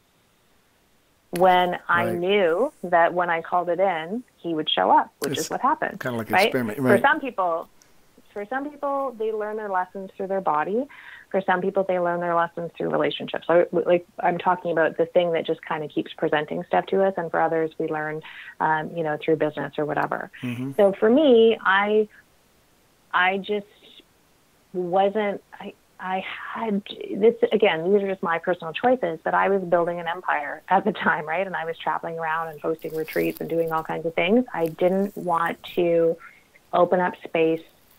when I knew that when I called it in, he would show up, which is what happened. Kind of like an experiment, right? For some people, they learn their lessons through their body. For some people, they learn their lessons through relationships. So, like, I'm talking about the thing that just kind of keeps presenting stuff to us, and for others, we learn, through business or whatever. So for me, I just wasn't. I had this, again, these are just my personal choices, but I was building an empire at the time, right? And I was traveling around and hosting retreats and doing all kinds of things. I didn't want to open up space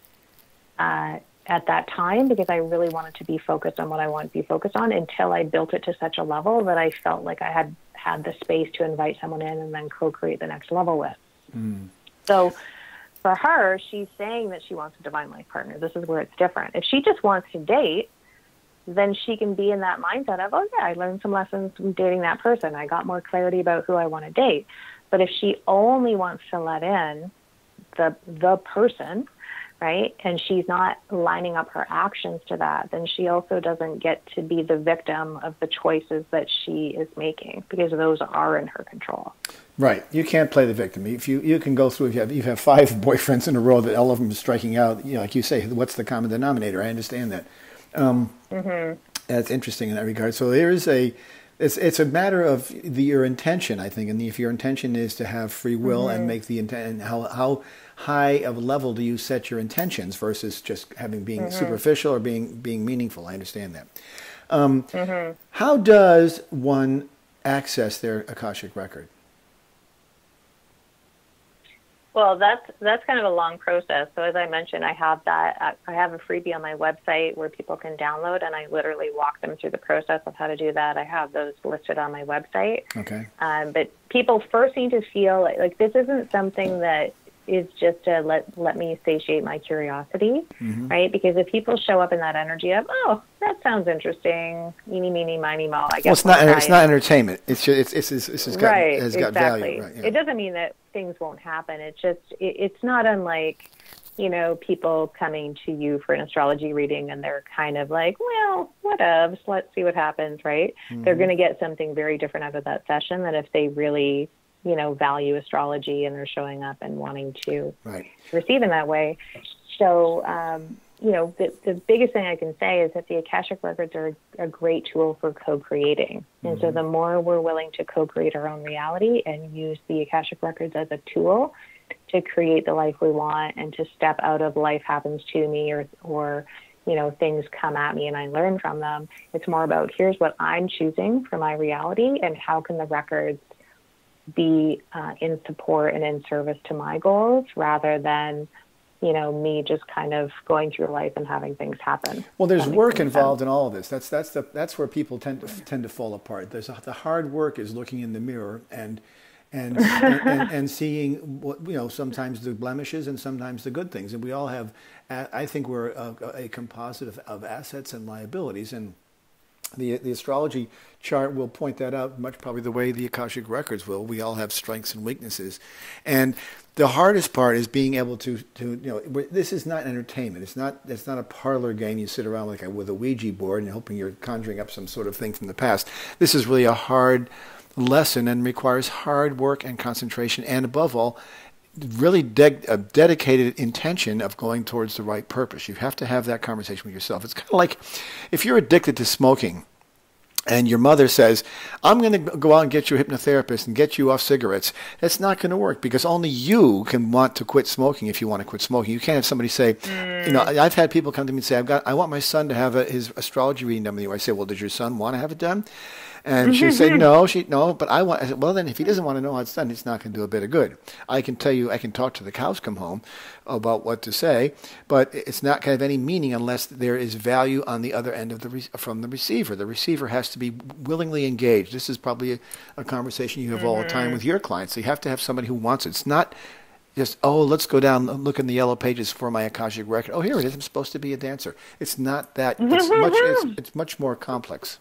at that time because I really wanted to be focused on what I wanted to be focused on until I built it to such a level that I felt like I had the space to invite someone in and then co-create the next level with. So for her, she's saying that she wants a divine life partner. This is where it's different. If she just wants to date, then she can be in that mindset of, oh, yeah, I learned some lessons from dating that person. I got more clarity about who I want to date. But if she only wants to let in the person, right, and she's not lining up her actions to that, then she also doesn't get to be the victim of the choices that she is making because those are in her control. Right. You can't play the victim. If you can go through, if you have 5 boyfriends in a row that all of them are striking out, like you say, what's the common denominator? I understand that. That's interesting in that regard. So there is It's a matter of your intention, I think, and if your intention is to have free will and make the intent, and how high of a level do you set your intentions versus just having being superficial or being meaningful. I understand that. How does one access their Akashic record? Well, that's kind of a long process. So as I mentioned, I have a freebie on my website where people can download, and I literally walk them through the process of how to do that. I have those listed on my website. Okay. But people first need to feel like this isn't something that is just to let me satiate my curiosity, right? Because if people show up in that energy of, oh, that sounds interesting, eeny, meeny, miny, mo, I guess. Well, it's not entertainment. It's got value. Right, yeah. It doesn't mean that things won't happen. It's just it's not unlike, people coming to you for an astrology reading and they're kind of like, well, whatevs, let's see what happens, right? They're going to get something very different out of that session than if they really value astrology and they're showing up and wanting to receive in that way. So, the biggest thing I can say is that the Akashic Records are a great tool for co-creating. And so the more we're willing to co-create our own reality and use the Akashic Records as a tool to create the life we want and to step out of life happens to me or things come at me and I learn from them, it's more about here's what I'm choosing for my reality and how can the records be in support and in service to my goals rather than, me just kind of going through life and having things happen. Well, there's work involved in all of this. That's where people tend to fall apart. The hard work is looking in the mirror and seeing what sometimes the blemishes and sometimes the good things. And we all have. I think we're a composite of assets and liabilities and. The astrology chart will point that out much probably the way the Akashic Records will. We all have strengths and weaknesses. And the hardest part is being able to this is not entertainment. It's not a parlor game you sit around with a Ouija board and hoping you're conjuring up some sort of thing from the past. This is really a hard lesson and requires hard work and concentration and above all, really a dedicated intention of going towards the right purpose. You have to have that conversation with yourself. It's kind of like if you're addicted to smoking and your mother says, I'm going to go out and get you a hypnotherapist and get you off cigarettes. That's not going to work because only you can want to quit smoking if you want to quit smoking. You can't have somebody say, I've had people come to me and say, I want my son to have his astrology reading done with you. I say, well, does your son want to have it done? And she said, no, but I want. I said, well, then if he doesn't want to know how it's done, it's not going to do a bit of good. I can tell you, I can talk to the cows come home about what to say, but it's not going to have any meaning unless there is value on the other end of from the receiver. The receiver has to be willingly engaged. This is probably a conversation you have all the time with your clients. So you have to have somebody who wants it. It's not just, let's go down, look in the yellow pages for my Akashic record. Oh, here it is. I'm supposed to be a dancer. It's not that. It's much more complex.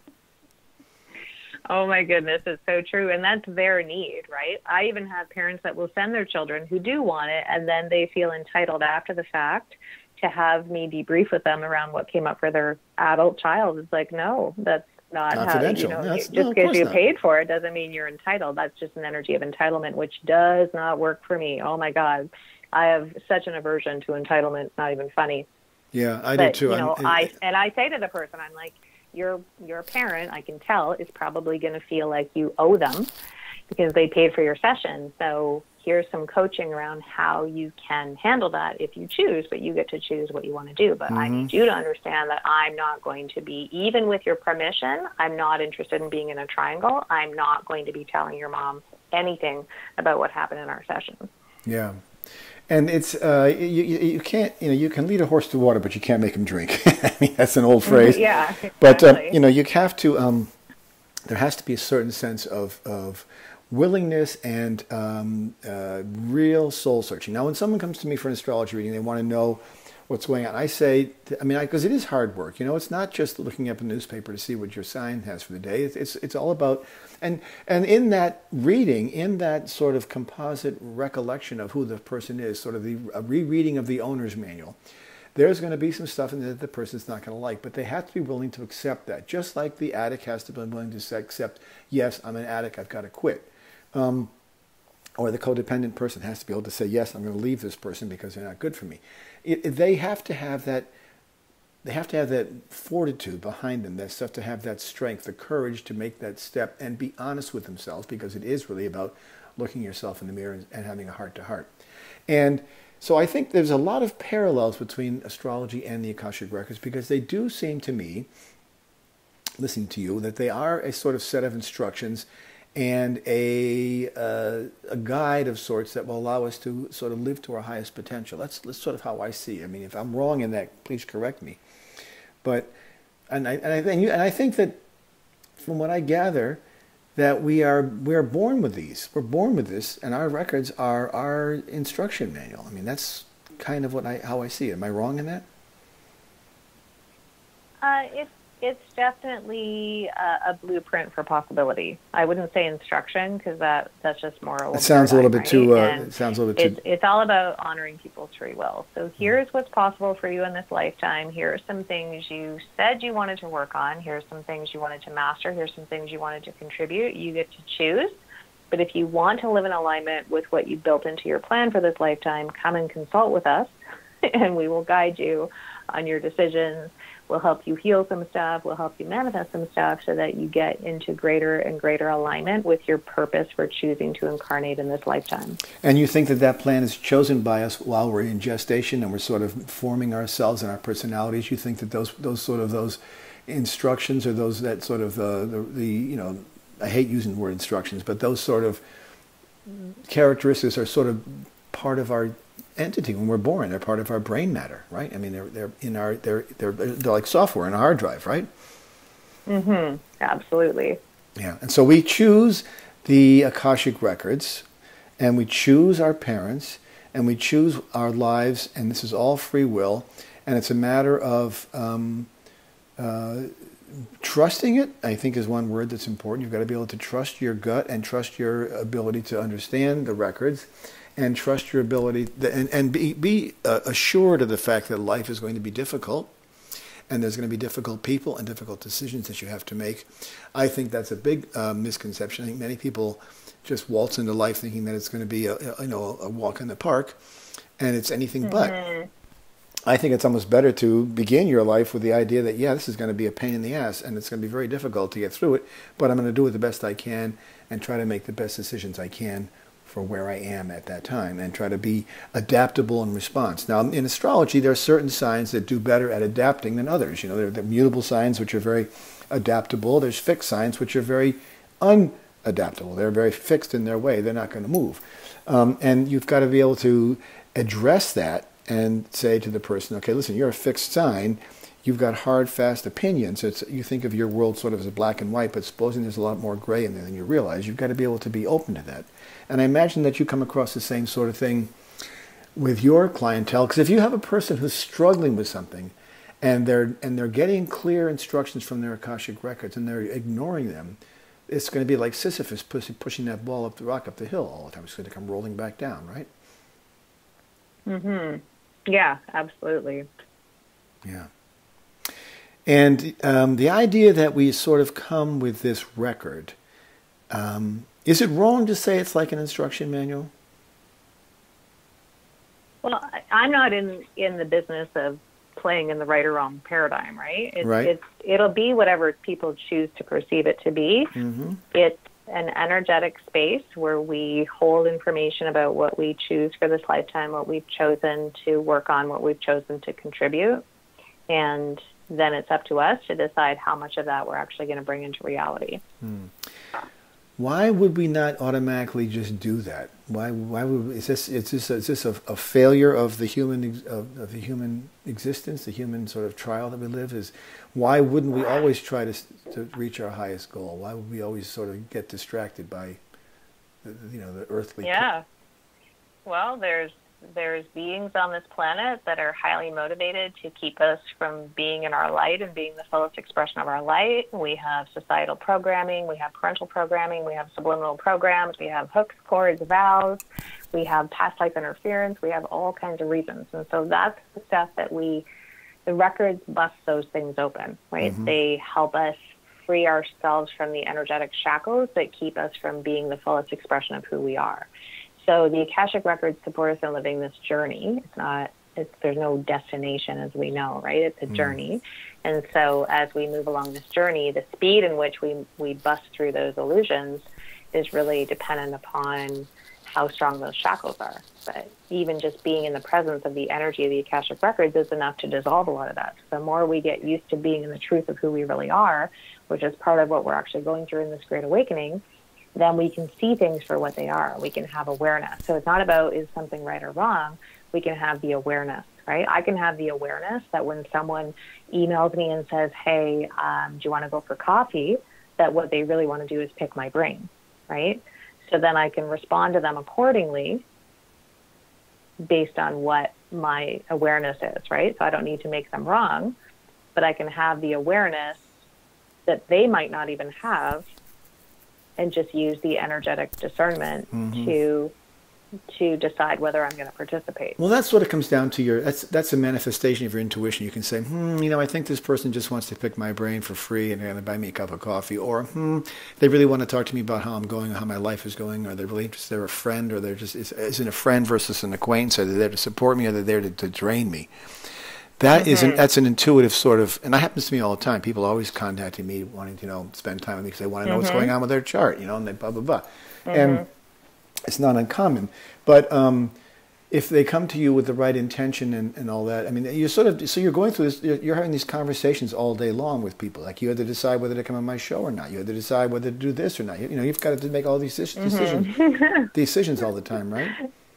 Oh my goodness, it's so true. And that's their need, right? I even have parents that will send their children who do want it, and then they feel entitled after the fact to have me debrief with them around what came up for their adult child. It's like, no, that's not confidential. How, just because you paid for it doesn't mean you're entitled. That's just an energy of entitlement, which does not work for me. Oh my God. I have such an aversion to entitlement. It's not even funny. Yeah, I do too. I say to the person, I'm like, your parent, I can tell, is probably going to feel like you owe them because they paid for your session. So here's some coaching around how you can handle that if you choose, but you get to choose what you want to do. But I need you to understand that I'm not going to be, even with your permission, I'm not interested in being in a triangle. I'm not going to be telling your mom anything about what happened in our session. Yeah. And it's you can't you can lead a horse to water, but you can't make him drink. I mean that's an old phrase. Yeah, exactly. But you have to. There has to be a certain sense of willingness and real soul searching. Now, when someone comes to me for an astrology reading, they want to know what's going on. I say, because it is hard work. It's not just looking up a newspaper to see what your sign has for the day. It's all about, and in that reading, in that sort of composite recollection of who the person is, sort of a rereading of the owner's manual, there's going to be some stuff in there that the person's not going to like, but they have to be willing to accept that. Just like the addict has to be willing to accept, yes, I'm an addict, I've got to quit. Or the codependent person has to be able to say, yes, I'm going to leave this person because they're not good for me. They have to have that they have to have that fortitude behind them, that stuff, to have that strength, the courage to make that step and be honest with themselves, because it is really about looking yourself in the mirror and having a heart-to-heart. And so I think there's a lot of parallels between astrology and the Akashic Records, because they do seem to me, listening to you, that they are a sort of set of instructions and a guide of sorts that will allow us to sort of live to our highest potential. That's sort of how I see it. I mean, if I'm wrong in that, please correct me. But I think that, from what I gather, that we are born with these. We're born with this, and our records are our instruction manual. I mean, that's kind of how I see it. Am I wrong in that? It's definitely a blueprint for possibility. I wouldn't say instruction, because that's just more. It sounds a little bit too. It sounds a little bit too. It's all about honoring people's free will. So here's what's possible for you in this lifetime. Here are some things you said you wanted to work on. Here's some things you wanted to master. Here's some things you wanted to contribute. You get to choose. But if you want to live in alignment with what you built into your plan for this lifetime, come and consult with us, and we will guide you on your decisions. We'll help you heal some stuff. We'll help you manifest some stuff, so that you get into greater and greater alignment with your purpose for choosing to incarnate in this lifetime. And you think that plan is chosen by us while we're in gestation and we're sort of forming ourselves and our personalities? You think that those instructions, or that sort of the I hate using the word instructions, but those sort of characteristics are sort of part of our entity when we're born. They're part of our brain matter, right? I mean, they're like software in a hard drive, right? Mm-hmm. Absolutely. Yeah. And so we choose the Akashic Records, and we choose our parents, and we choose our lives, and this is all free will, and it's a matter of trusting it, I think, is one word that's important. You've got to be able to trust your gut and trust your ability to understand the records, and trust your ability, and be assured of the fact that life is going to be difficult, and there's going to be difficult people and difficult decisions that you have to make. I think that's a big misconception. I think many people just waltz into life thinking that it's going to be a walk in the park, and it's anything but. I think it's almost better to begin your life with the idea that, yeah, this is going to be a pain in the ass, and it's going to be very difficult to get through it, but I'm going to do it the best I can and try to make the best decisions I can for where I am at that time, and try to be adaptable in response. Now, in astrology, there are certain signs that do better at adapting than others. There are the mutable signs, which are very adaptable. There's fixed signs, which are very unadaptable. They're very fixed in their way. They're not going to move. And you've got to be able to address that and say to the person, okay, listen, you're a fixed sign. You've got hard, fast opinions. You think of your world sort of as black and white, but supposing there's a lot more gray in there than you realize, you've got to be able to be open to that. And I imagine that you come across the same sort of thing with your clientele, because if you have a person who's struggling with something, and they're getting clear instructions from their Akashic Records, and they're ignoring them, it's going to be like Sisyphus pushing that ball up the rock up the hill all the time. It's going to come rolling back down, right? Mm-hmm. Yeah, absolutely. Yeah. And the idea that we sort of come with this record, is it wrong to say it's like an instruction manual? Well, I'm not in the business of playing in the right or wrong paradigm, right? It'll be whatever people choose to perceive it to be. Mm-hmm. It's an energetic space where we hold information about what we choose for this lifetime, what we've chosen to work on, what we've chosen to contribute. And then it's up to us to decide how much of that we're actually going to bring into reality. Why would we not automatically just do that? Why would is this a failure of the human existence, the human sort of trial that we live? Why wouldn't we always try to reach our highest goal? Why would we always sort of get distracted by the earthly? Yeah. Well, there's beings on this planet that are highly motivated to keep us from being in our light and being the fullest expression of our light. We have societal programming, we have parental programming, we have subliminal programs, we have hooks, cords, vows, we have past life interference, we have all kinds of reasons. And so that's the stuff that the records bust those things open, right? Mm-hmm. They help us free ourselves from the energetic shackles that keep us from being the fullest expression of who we are. So the Akashic Records support us in living this journey. It's not there's no destination, as we know, right? It's a journey. And so as we move along this journey, the speed in which we bust through those illusions is really dependent upon how strong those shackles are. But even just being in the presence of the energy of the Akashic Records is enough to dissolve a lot of that. So the more we get used to being in the truth of who we really are, which is part of what we're actually going through in this Great Awakening, then we can see things for what they are. We can have awareness. So it's not about is something right or wrong. We can have the awareness, right? I can have the awareness that when someone emails me and says, hey, do you want to go for coffee? That what they really want to do is pick my brain, right? So then I can respond to them accordingly based on what my awareness is, right? So I don't need to make them wrong, but I can have the awareness that they might not even have and just use the energetic discernment to decide whether I'm going to participate. Well, that's what it comes down to. That's a manifestation of your intuition. You can say, I think this person just wants to pick my brain for free and they're going to buy me a cup of coffee. Or, they really want to talk to me about how I'm going, how my life is going. Or they're really interested, they're a friend, or they're just, isn't a friend versus an acquaintance. Are they there to support me, or they're there to drain me? That's an intuitive sort of, and that happens to me all the time. People always contacting me wanting to, spend time with me because they want to know what's going on with their chart, and they blah, blah, blah. And it's not uncommon. But if they come to you with the right intention and all that, I mean, so you're going through this, you're having these conversations all day long with people. Like you had to decide whether to come on my show or not. You had to decide whether to do this or not. You've got to make all these decisions all the time, right?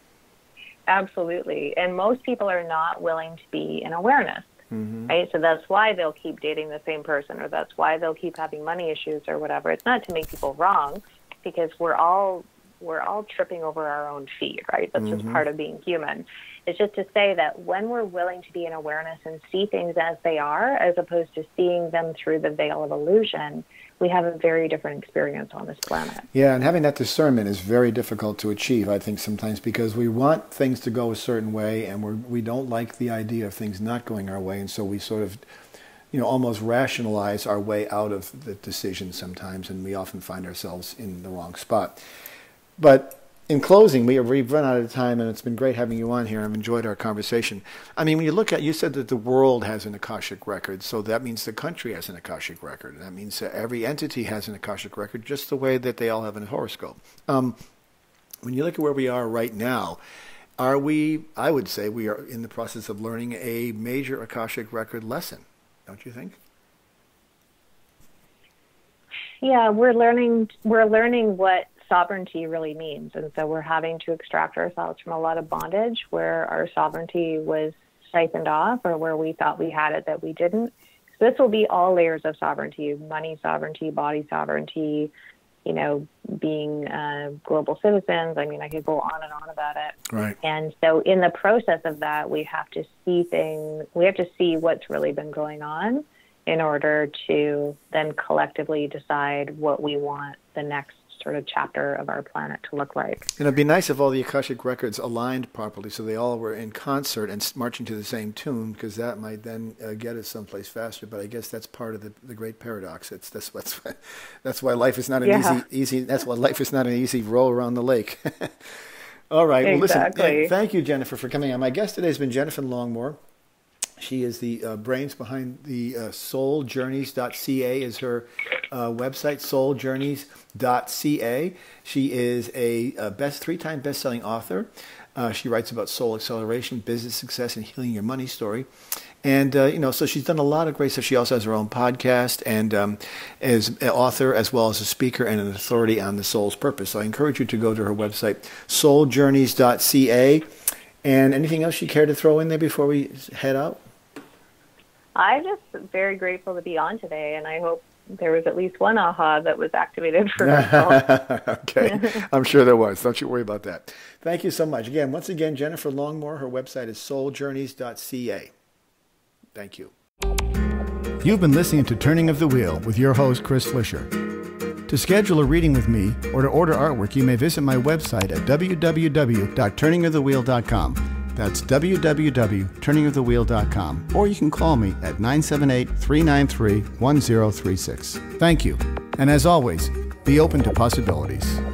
Absolutely. And most people are not willing to be in awareness, right? So that's why they'll keep dating the same person, or that's why they'll keep having money issues or whatever. It's not to make people wrong, because we're all tripping over our own feet, right? That's just part of being human. It's just to say that when we're willing to be in awareness and see things as they are, as opposed to seeing them through the veil of illusion, we have a very different experience on this planet. Yeah, and having that discernment is very difficult to achieve, I think, sometimes, because we want things to go a certain way, and we don't like the idea of things not going our way, and so we sort of, almost rationalize our way out of the decision sometimes, and we often find ourselves in the wrong spot. But in closing, we've run out of time, and it's been great having you on here. I've enjoyed our conversation. I mean, when you look at, you said that the world has an Akashic record, so that means the country has an Akashic record. That means every entity has an Akashic record, just the way that they all have a horoscope. When you look at where we are right now, I would say we are in the process of learning a major Akashic record lesson, don't you think? Yeah, we're learning what sovereignty really means. And so we're having to extract ourselves from a lot of bondage where our sovereignty was siphoned off, or where we thought we had it that we didn't. So this will be all layers of sovereignty: money sovereignty, body sovereignty, being global citizens. I mean, I could go on and on about it. Right. And so in the process of that, we have to see what's really been going on in order to then collectively decide what we want the next sort of chapter of our planet to look like. And it'd be nice if all the Akashic records aligned properly, so they all were in concert and marching to the same tune, because that might then get us someplace faster. But I guess that's part of the great paradox. That's why life is not an easy. That's why life is not an easy roll around the lake. All right. Exactly. Well, listen. Thank you, Jennifer, for coming on. My guest today has been Jennifer Longmore. She is the brains behind the souljourneys.ca is her website, souljourneys.ca. She is a three-time best-selling author. She writes about soul acceleration, business success, and healing your money story. And, so she's done a lot of great stuff. She also has her own podcast and is an author as well as a speaker and an authority on the soul's purpose. So I encourage you to go to her website, souljourneys.ca. And anything else you care to throw in there before we head out? I'm just very grateful to be on today, and I hope there was at least one aha that was activated for us. Okay. I'm sure there was. Don't you worry about that. Thank you so much. Once again, Jennifer Longmore. Her website is souljourneys.ca. Thank you. You've been listening to Turning of the Wheel with your host, Chris Flisher. To schedule a reading with me or to order artwork, you may visit my website at www.turningofthewheel.com. That's www.turningofthewheel.com. Or you can call me at 978-393-1036. Thank you. And as always, be open to possibilities.